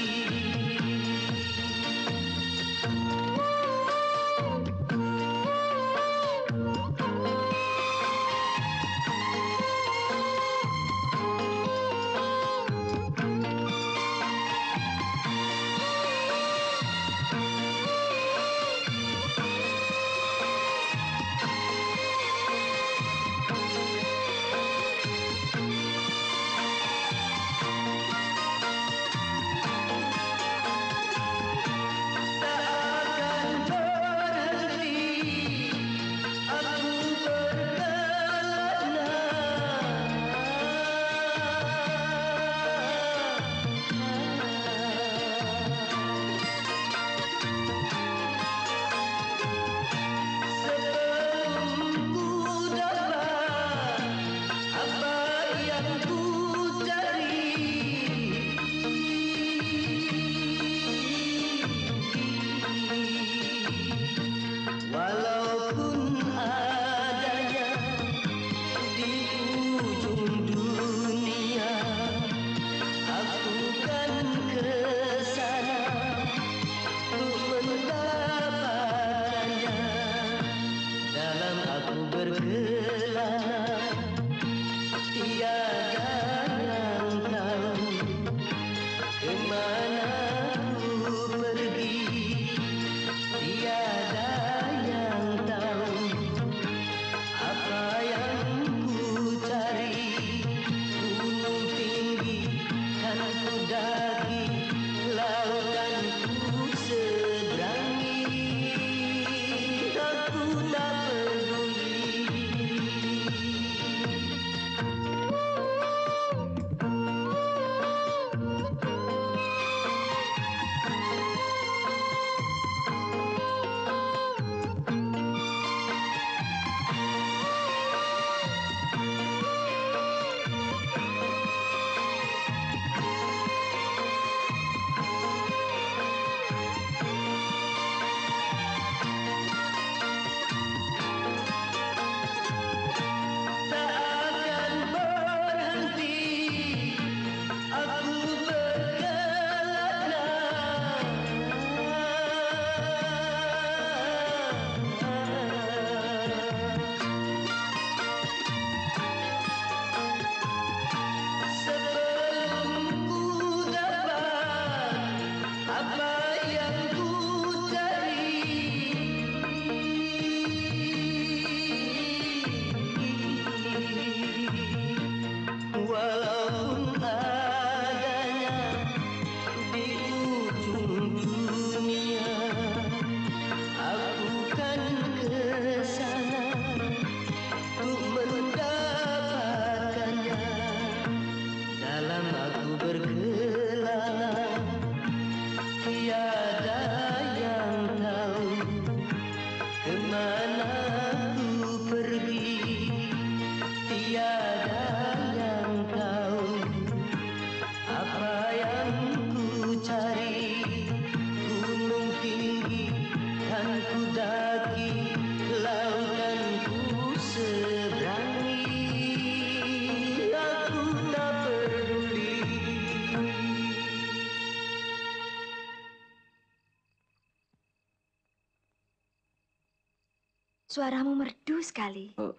Suaramu merdu sekali. Oh.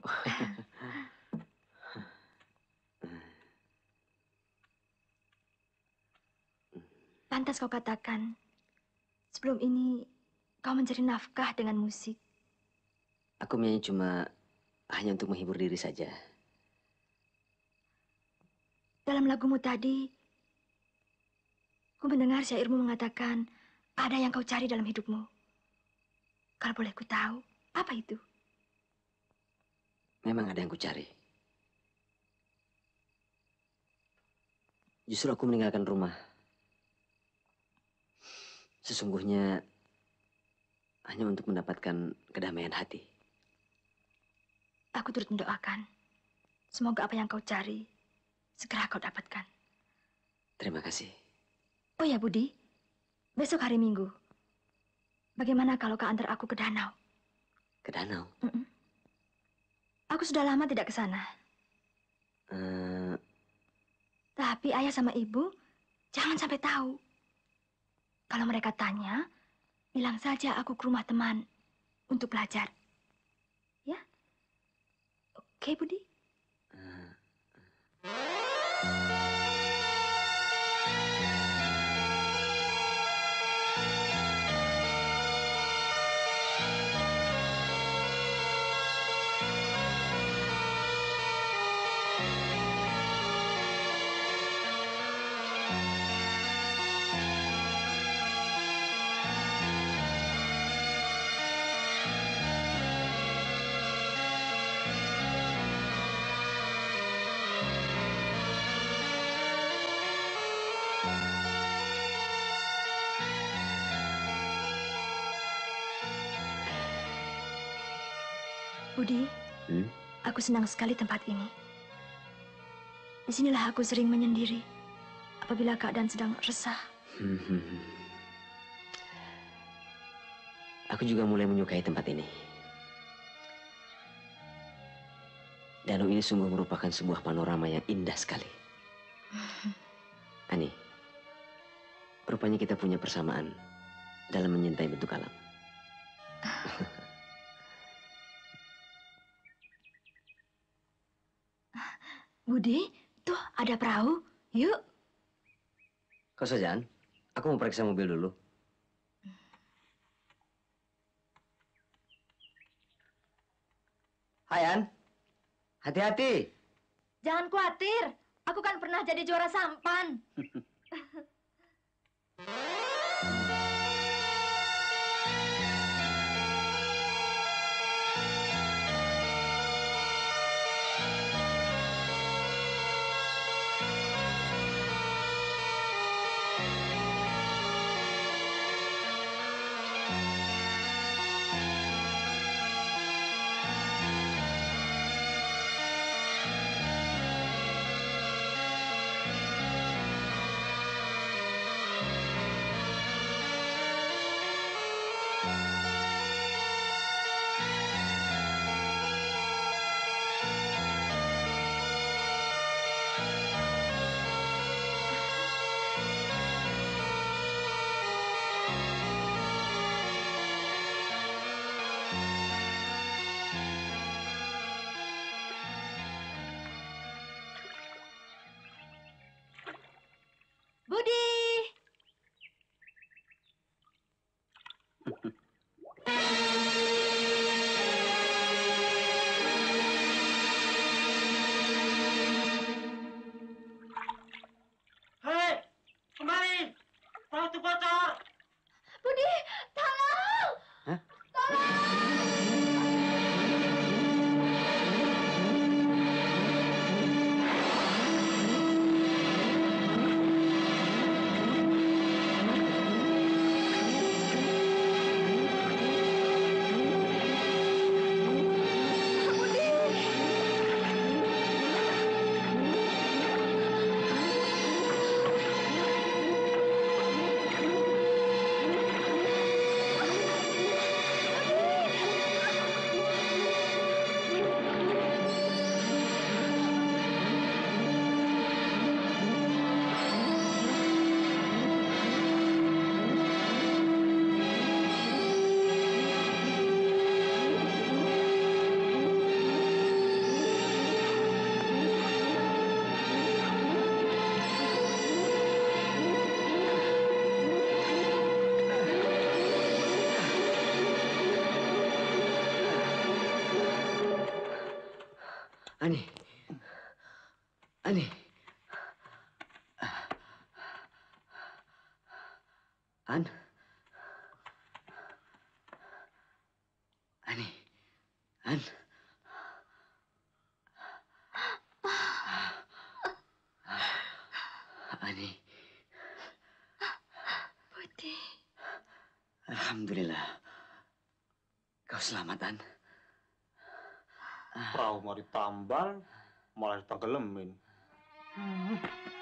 Pantas kau katakan, sebelum ini kau mencari nafkah dengan musik. Aku menyanyi cuma hanya untuk menghibur diri saja. Dalam lagumu tadi, ku mendengar syairmu mengatakan ada yang kau cari dalam hidupmu. Kalau boleh ku tahu, apa itu? Memang ada yang ku cari. Justru aku meninggalkan rumah. Sesungguhnya hanya untuk mendapatkan kedamaian hati. Aku turut mendoakan. Semoga apa yang kau cari segera kau dapatkan. Terima kasih. Oh ya Budi, besok hari Minggu. Bagaimana kalau kau antar aku ke danau? Ke danau? Mm-mm. Aku sudah lama tidak ke sana. Uh... Tapi ayah sama ibu jangan sampai tahu. Kalau mereka tanya, bilang saja aku ke rumah teman untuk belajar. Ya? Oke, Budi? Uh... Budi, Hmm? aku senang sekali tempat ini. Disinilah aku sering menyendiri apabila keadaan sedang resah. Hmm. Aku juga mulai menyukai tempat ini. Danau ini sungguh merupakan sebuah panorama yang indah sekali. Ani, rupanya kita punya persamaan dalam menyintai bentuk alam. Budi, tuh ada perahu. Yuk. Kau Sajan, aku mau periksa mobil dulu. Hai An, hati-hati. Jangan khawatir, aku kan pernah jadi juara sampan. Ani. Ani. An. Ani. An. Ani. Budi. Alhamdulillah. Kau selamat, An. Perahu mau ditambal, malah ditenggelamin. Hmm.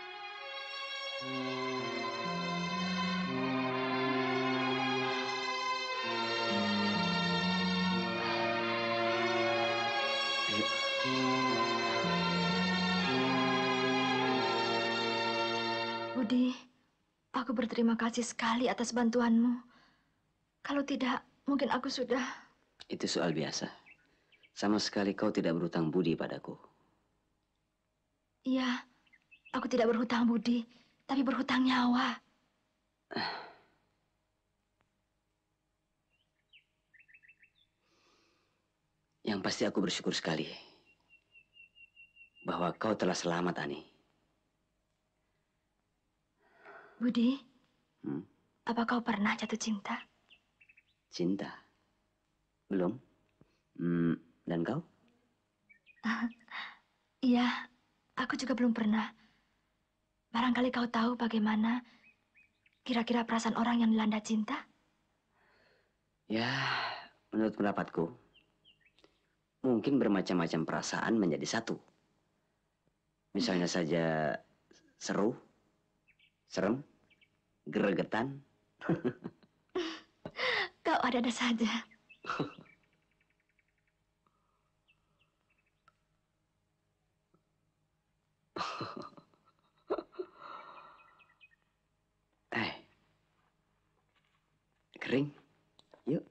Budi, aku berterima kasih sekali atas bantuanmu. Kalau tidak, mungkin aku sudah... Itu soal biasa. Sama sekali kau tidak berhutang budi padaku. Iya, aku tidak berhutang budi, tapi berhutang nyawa. Yang pasti aku bersyukur sekali bahwa kau telah selamat, Ani. Budi, Hmm? apa kau pernah jatuh cinta? Cinta? Belum. Hmm, dan kau? Iya, aku juga belum pernah. Barangkali kau tahu bagaimana kira-kira perasaan orang yang dilanda cinta? Ya, menurut pendapatku, mungkin bermacam-macam perasaan menjadi satu. Misalnya saja seru, serem, gregetan. Kau ada-ada saja. Eh, kering. Yuk.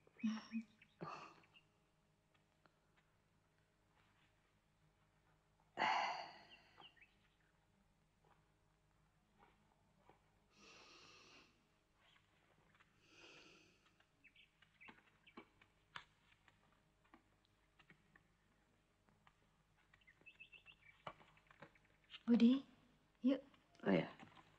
Budi, yuk. Oh ya.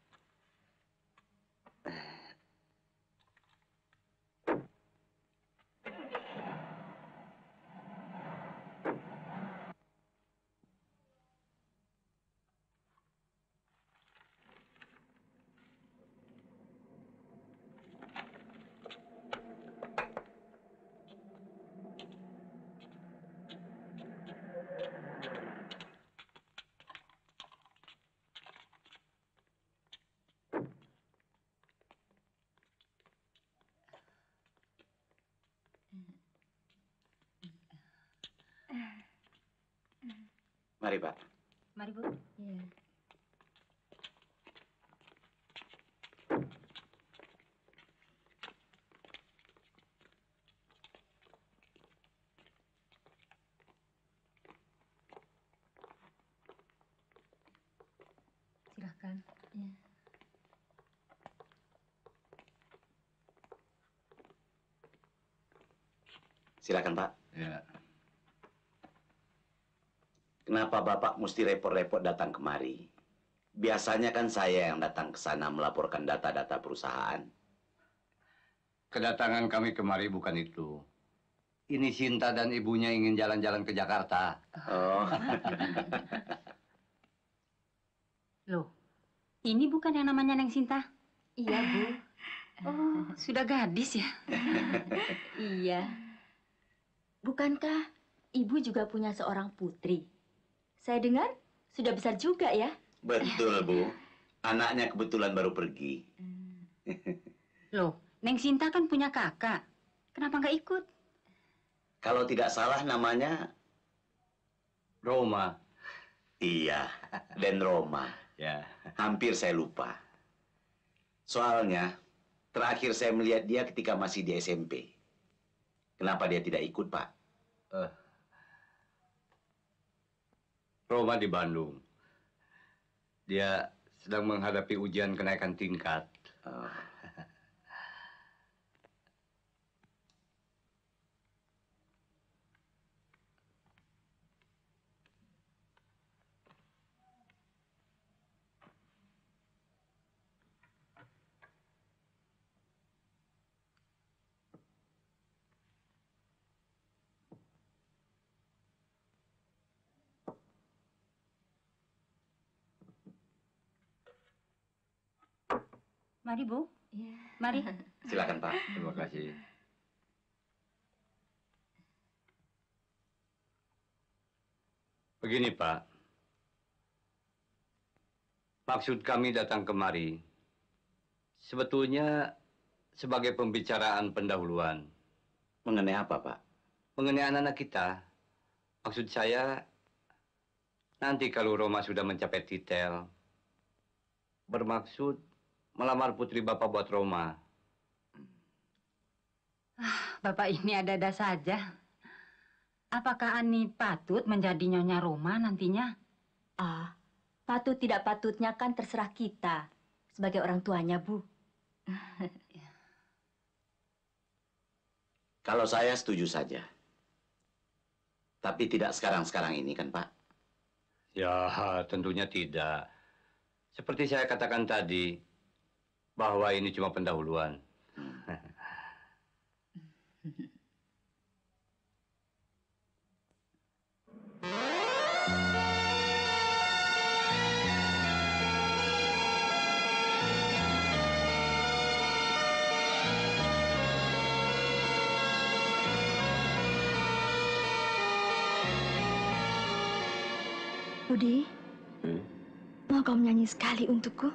Mari, Pak. Mari, Bu. Iya. Silahkan. Iya. Silakan, Pak. Ya. Kenapa Bapak mesti repot-repot datang kemari? Biasanya kan saya yang datang ke sana melaporkan data-data perusahaan. Kedatangan kami kemari bukan itu. Ini Sinta dan ibunya ingin jalan-jalan ke Jakarta. Oh. Loh, ini bukan yang namanya Neng Sinta? Iya, Bu. Oh, sudah gadis ya? Iya. Bukankah ibu juga punya seorang putri? Saya dengar sudah besar juga ya? Betul, Bu. Anaknya kebetulan baru pergi. Loh, Neng Sinta kan punya kakak. Kenapa nggak ikut? Kalau tidak salah namanya... Roma. Iya, dan Roma. Ya. Hampir saya lupa. Soalnya, terakhir saya melihat dia ketika masih di S M P. Kenapa dia tidak ikut, Pak? Uh, Roma di Bandung. Dia sedang menghadapi ujian kenaikan tingkat. Oh. Mari, Bu. Iya. Mari. Silakan, Pak. Terima kasih. Begini, Pak. Maksud kami datang kemari sebetulnya sebagai pembicaraan pendahuluan. Mengenai apa, Pak? Mengenai anak-anak kita. Maksud saya, nanti kalau Roma sudah mencapai titel, bermaksud melamar putri Bapak buat Roma. Ah, Bapak ini ada-ada saja. Apakah Ani patut menjadi Nyonya Roma nantinya? Ah, patut tidak patutnya kan terserah kita sebagai orang tuanya, Bu. Kalau saya setuju saja. Tapi tidak sekarang-sekarang ini kan, Pak? Ya, tentunya tidak. Seperti saya katakan tadi, bahwa ini cuma pendahuluan. Budi, Hmm? mau kau menyanyi sekali untukku?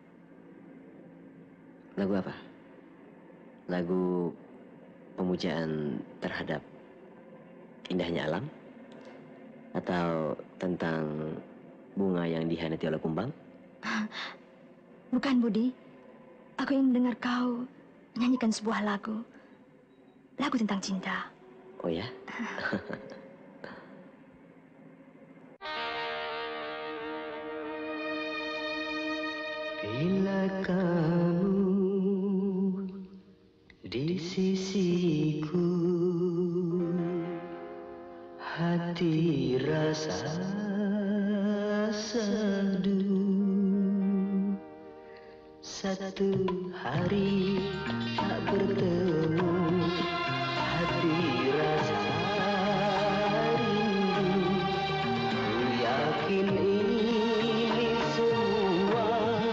Lagu apa? Lagu pemujaan terhadap indahnya alam? Atau tentang bunga yang dihianati oleh kumbang? Bukan, Budi. Aku ingin mendengar kau menyanyikan sebuah lagu. Lagu tentang cinta. Oh ya? Bila kamu di sisiku, hati rasa seduh. Satu hari tak bertemu, hati rasa rindu. Ku yakin ini semua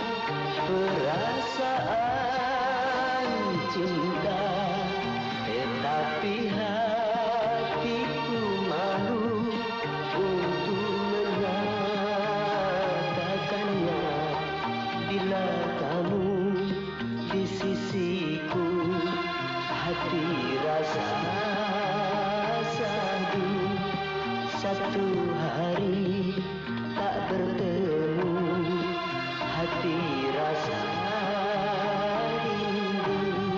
perasaan cinta, tetapi hatiku malu untuk mengatakannya. Bila kamu di sisiku, hati rasa sadu. Satu hari tak bertemu, hati rasa rindu.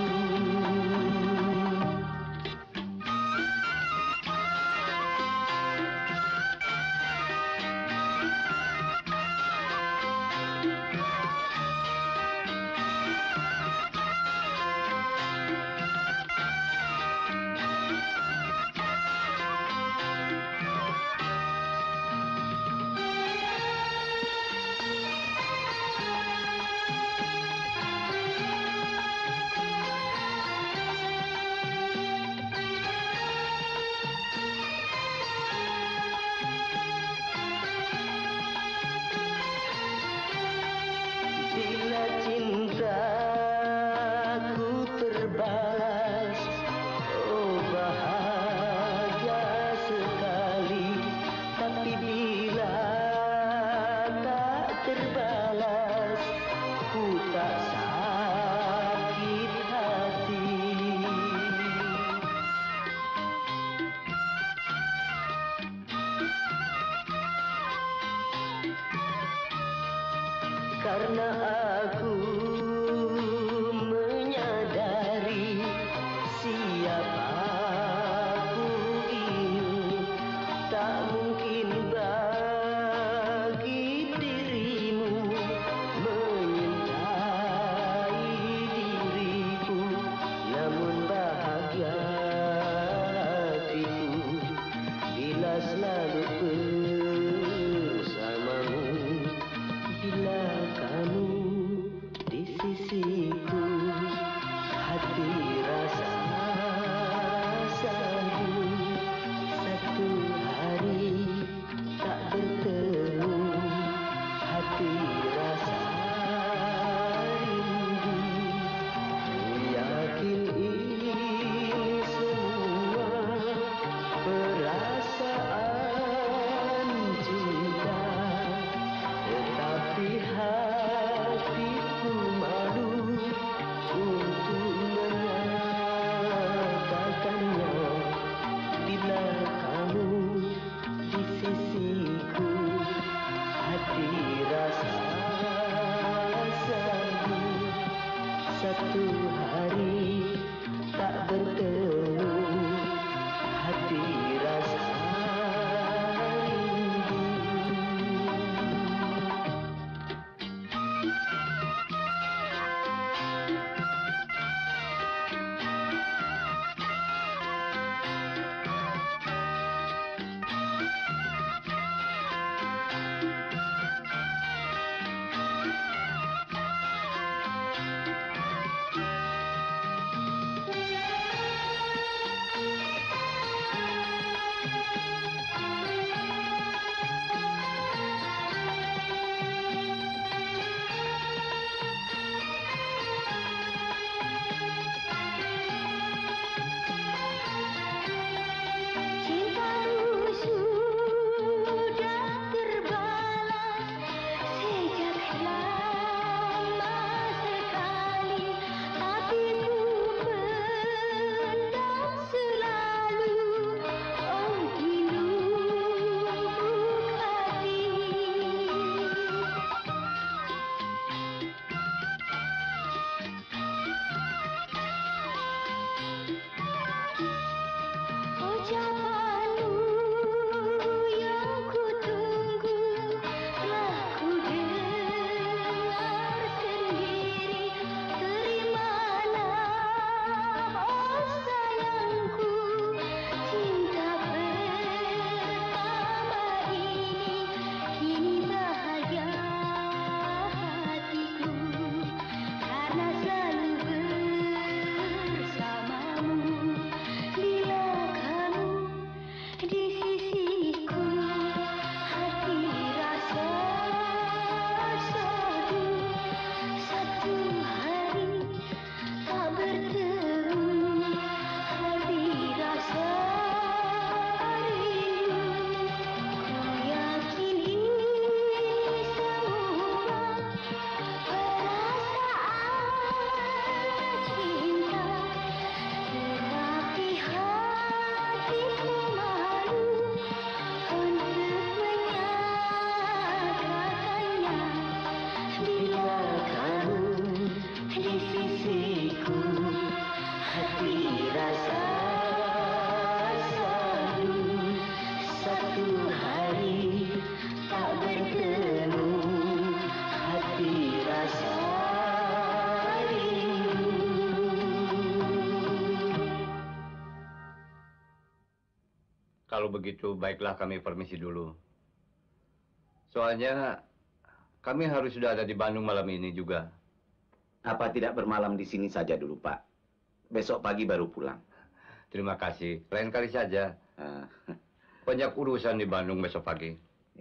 Bila cintaku terbalas, oh bahagia sekali. Tapi bila tak terbalas, ku tak sakit hati. Karena aku menyadari siapa aku ini, tak mungkin bagi dirimu menyintai diriku. Namun bahagia hatiku bila selalu bersamamu. Bila kamu di kalau begitu baiklah kami permisi dulu. Soalnya kami harus sudah ada di Bandung malam ini juga. Apa tidak bermalam di sini saja dulu, Pak? Besok pagi baru pulang. Terima kasih. Lain kali saja. Uh. Banyak urusan di Bandung besok pagi.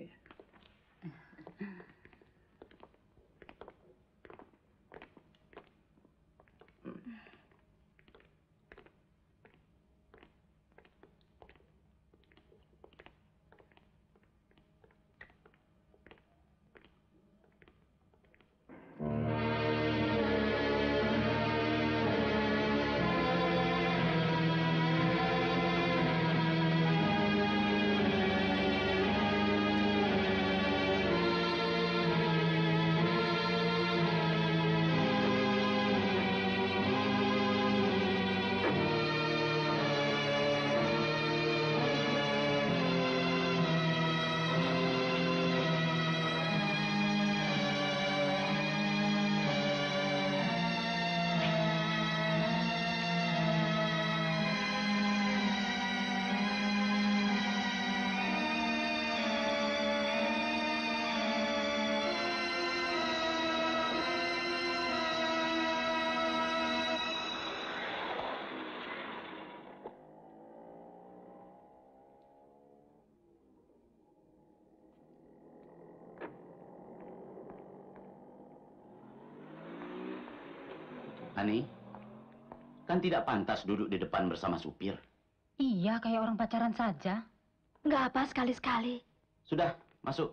Ani, kan tidak pantas duduk di depan bersama supir. Iya, kayak orang pacaran saja. Nggak apa, sekali-sekali. Sudah, masuk.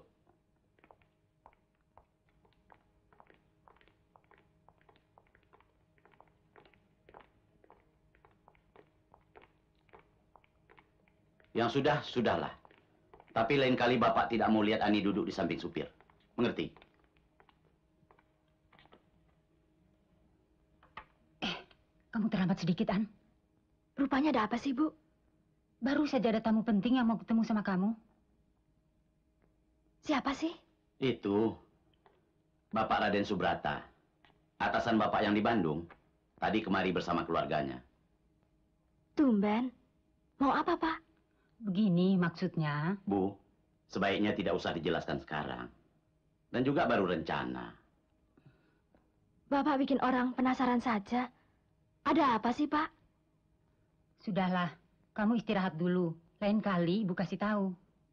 Yang sudah, sudahlah. Tapi lain kali Bapak tidak mau lihat Ani duduk di samping supir. Mengerti? Kamu terlambat sedikit, An. Rupanya ada apa sih, Bu? Baru saja ada tamu penting yang mau ketemu sama kamu. Siapa sih? Itu Bapak Raden Subrata. Atasan Bapak yang di Bandung. Tadi kemari bersama keluarganya. Tumben. Mau apa, Pak? Begini maksudnya. Bu, sebaiknya tidak usah dijelaskan sekarang. Dan juga baru rencana. Bapak bikin orang penasaran saja. Ada apa sih, Pak? Sudahlah, kamu istirahat dulu. Lain kali Ibu kasih tahu.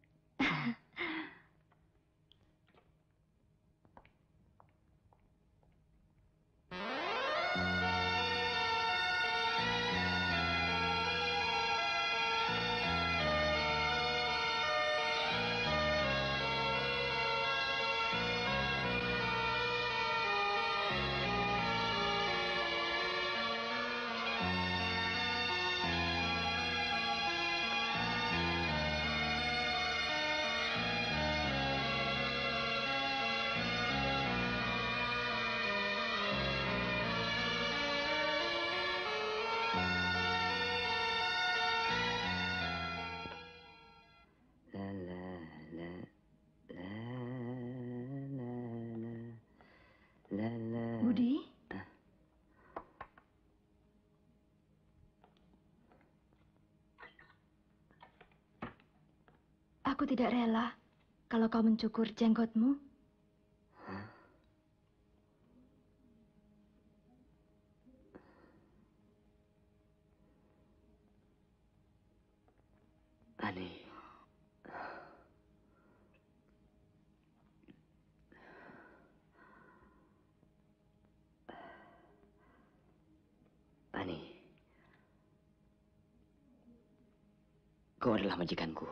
Budi? Aku tidak rela kalau kau mencukur jenggotmu. Ani. Ani. Kau adalah majikanku.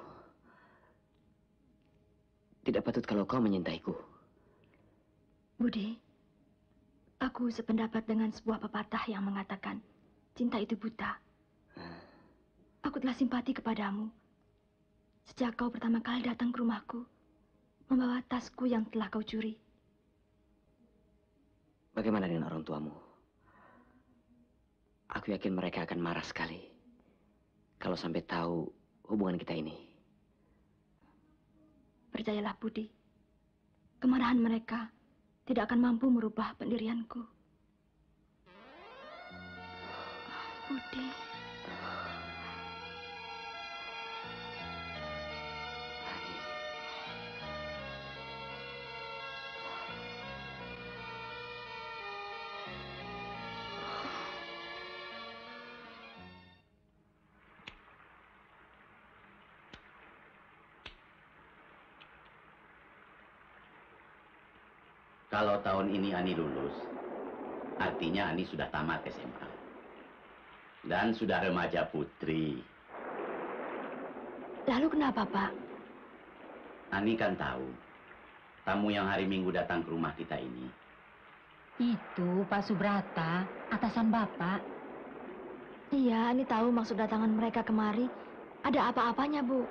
Tidak patut kalau kau menyintaiku. Budi, aku sependapat dengan sebuah pepatah yang mengatakan cinta itu buta. Aku telah simpati kepadamu sejak kau pertama kali datang ke rumahku membawa tasku yang telah kau curi. Bagaimana dengan orang tuamu? Aku yakin mereka akan marah sekali kalau sampai tahu hubungan kita ini. Percayalah, Budi, kemarahan mereka tidak akan mampu merubah pendirianku. Budi. Kalau tahun ini Ani lulus, artinya Ani sudah tamat S M A. Dan sudah remaja putri. Lalu kenapa, Pak? Ani kan tahu, tamu yang hari Minggu datang ke rumah kita ini. Itu Pak Subrata, atasan Bapak. Iya, Ani tahu maksud datangan mereka kemari. Ada apa-apanya, Bu?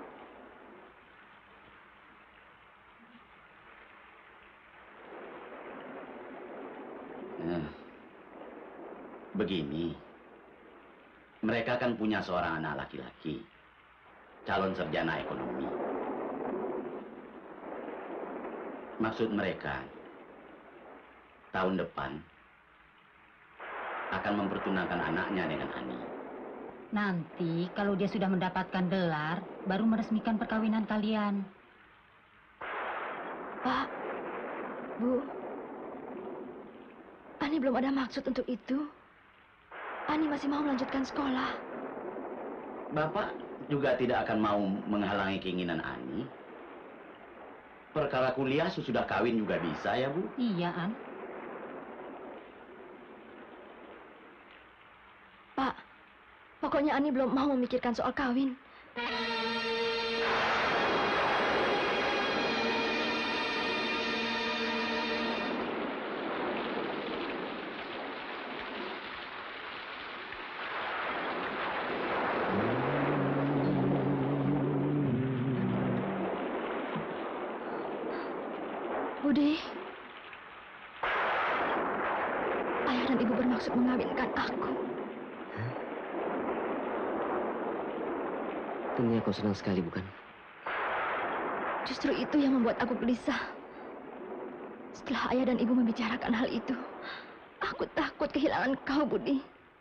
Nah, begini, mereka kan punya seorang anak laki-laki, calon sarjana ekonomi. Maksud mereka, tahun depan akan mempertunangkan anaknya dengan Ani. Nanti kalau dia sudah mendapatkan gelar, baru meresmikan perkawinan kalian. Pak, Bu, Ani belum ada maksud untuk itu. Ani masih mau melanjutkan sekolah. Bapak juga tidak akan mau menghalangi keinginan Ani. Perkara kuliah sesudah kawin juga bisa ya, Bu? Iya, An. Pak, pokoknya Ani belum mau memikirkan soal kawin. Budi, ayah dan ibu bermaksud mengawinkan aku. Tentunya kau senang sekali, bukan? Justru itu yang membuat aku gelisah. Setelah ayah dan ibu membicarakan hal itu, aku takut kehilangan kau, Budi.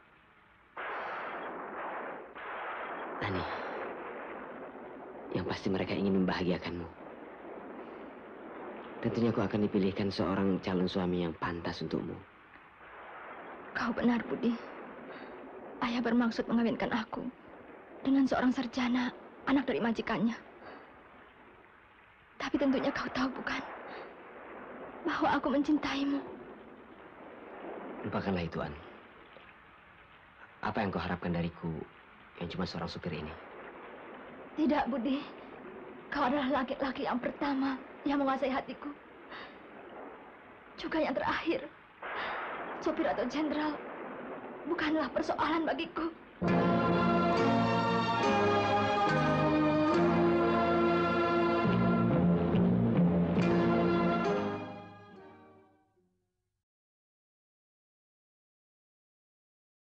Ani, yang pasti mereka ingin membahagiakanmu. Tentunya kau akan dipilihkan seorang calon suami yang pantas untukmu. Kau benar, Budi. Ayah bermaksud mengawinkan aku dengan seorang sarjana, anak dari majikannya. Tapi tentunya kau tahu, bukan? Bahwa aku mencintaimu. Lupakanlah itu, An. Apa yang kau harapkan dariku yang cuma seorang supir ini? Tidak, Budi. Kau adalah laki-laki yang pertama yang menguasai hatiku. Juga yang terakhir. Sopir atau jenderal bukanlah persoalan bagiku.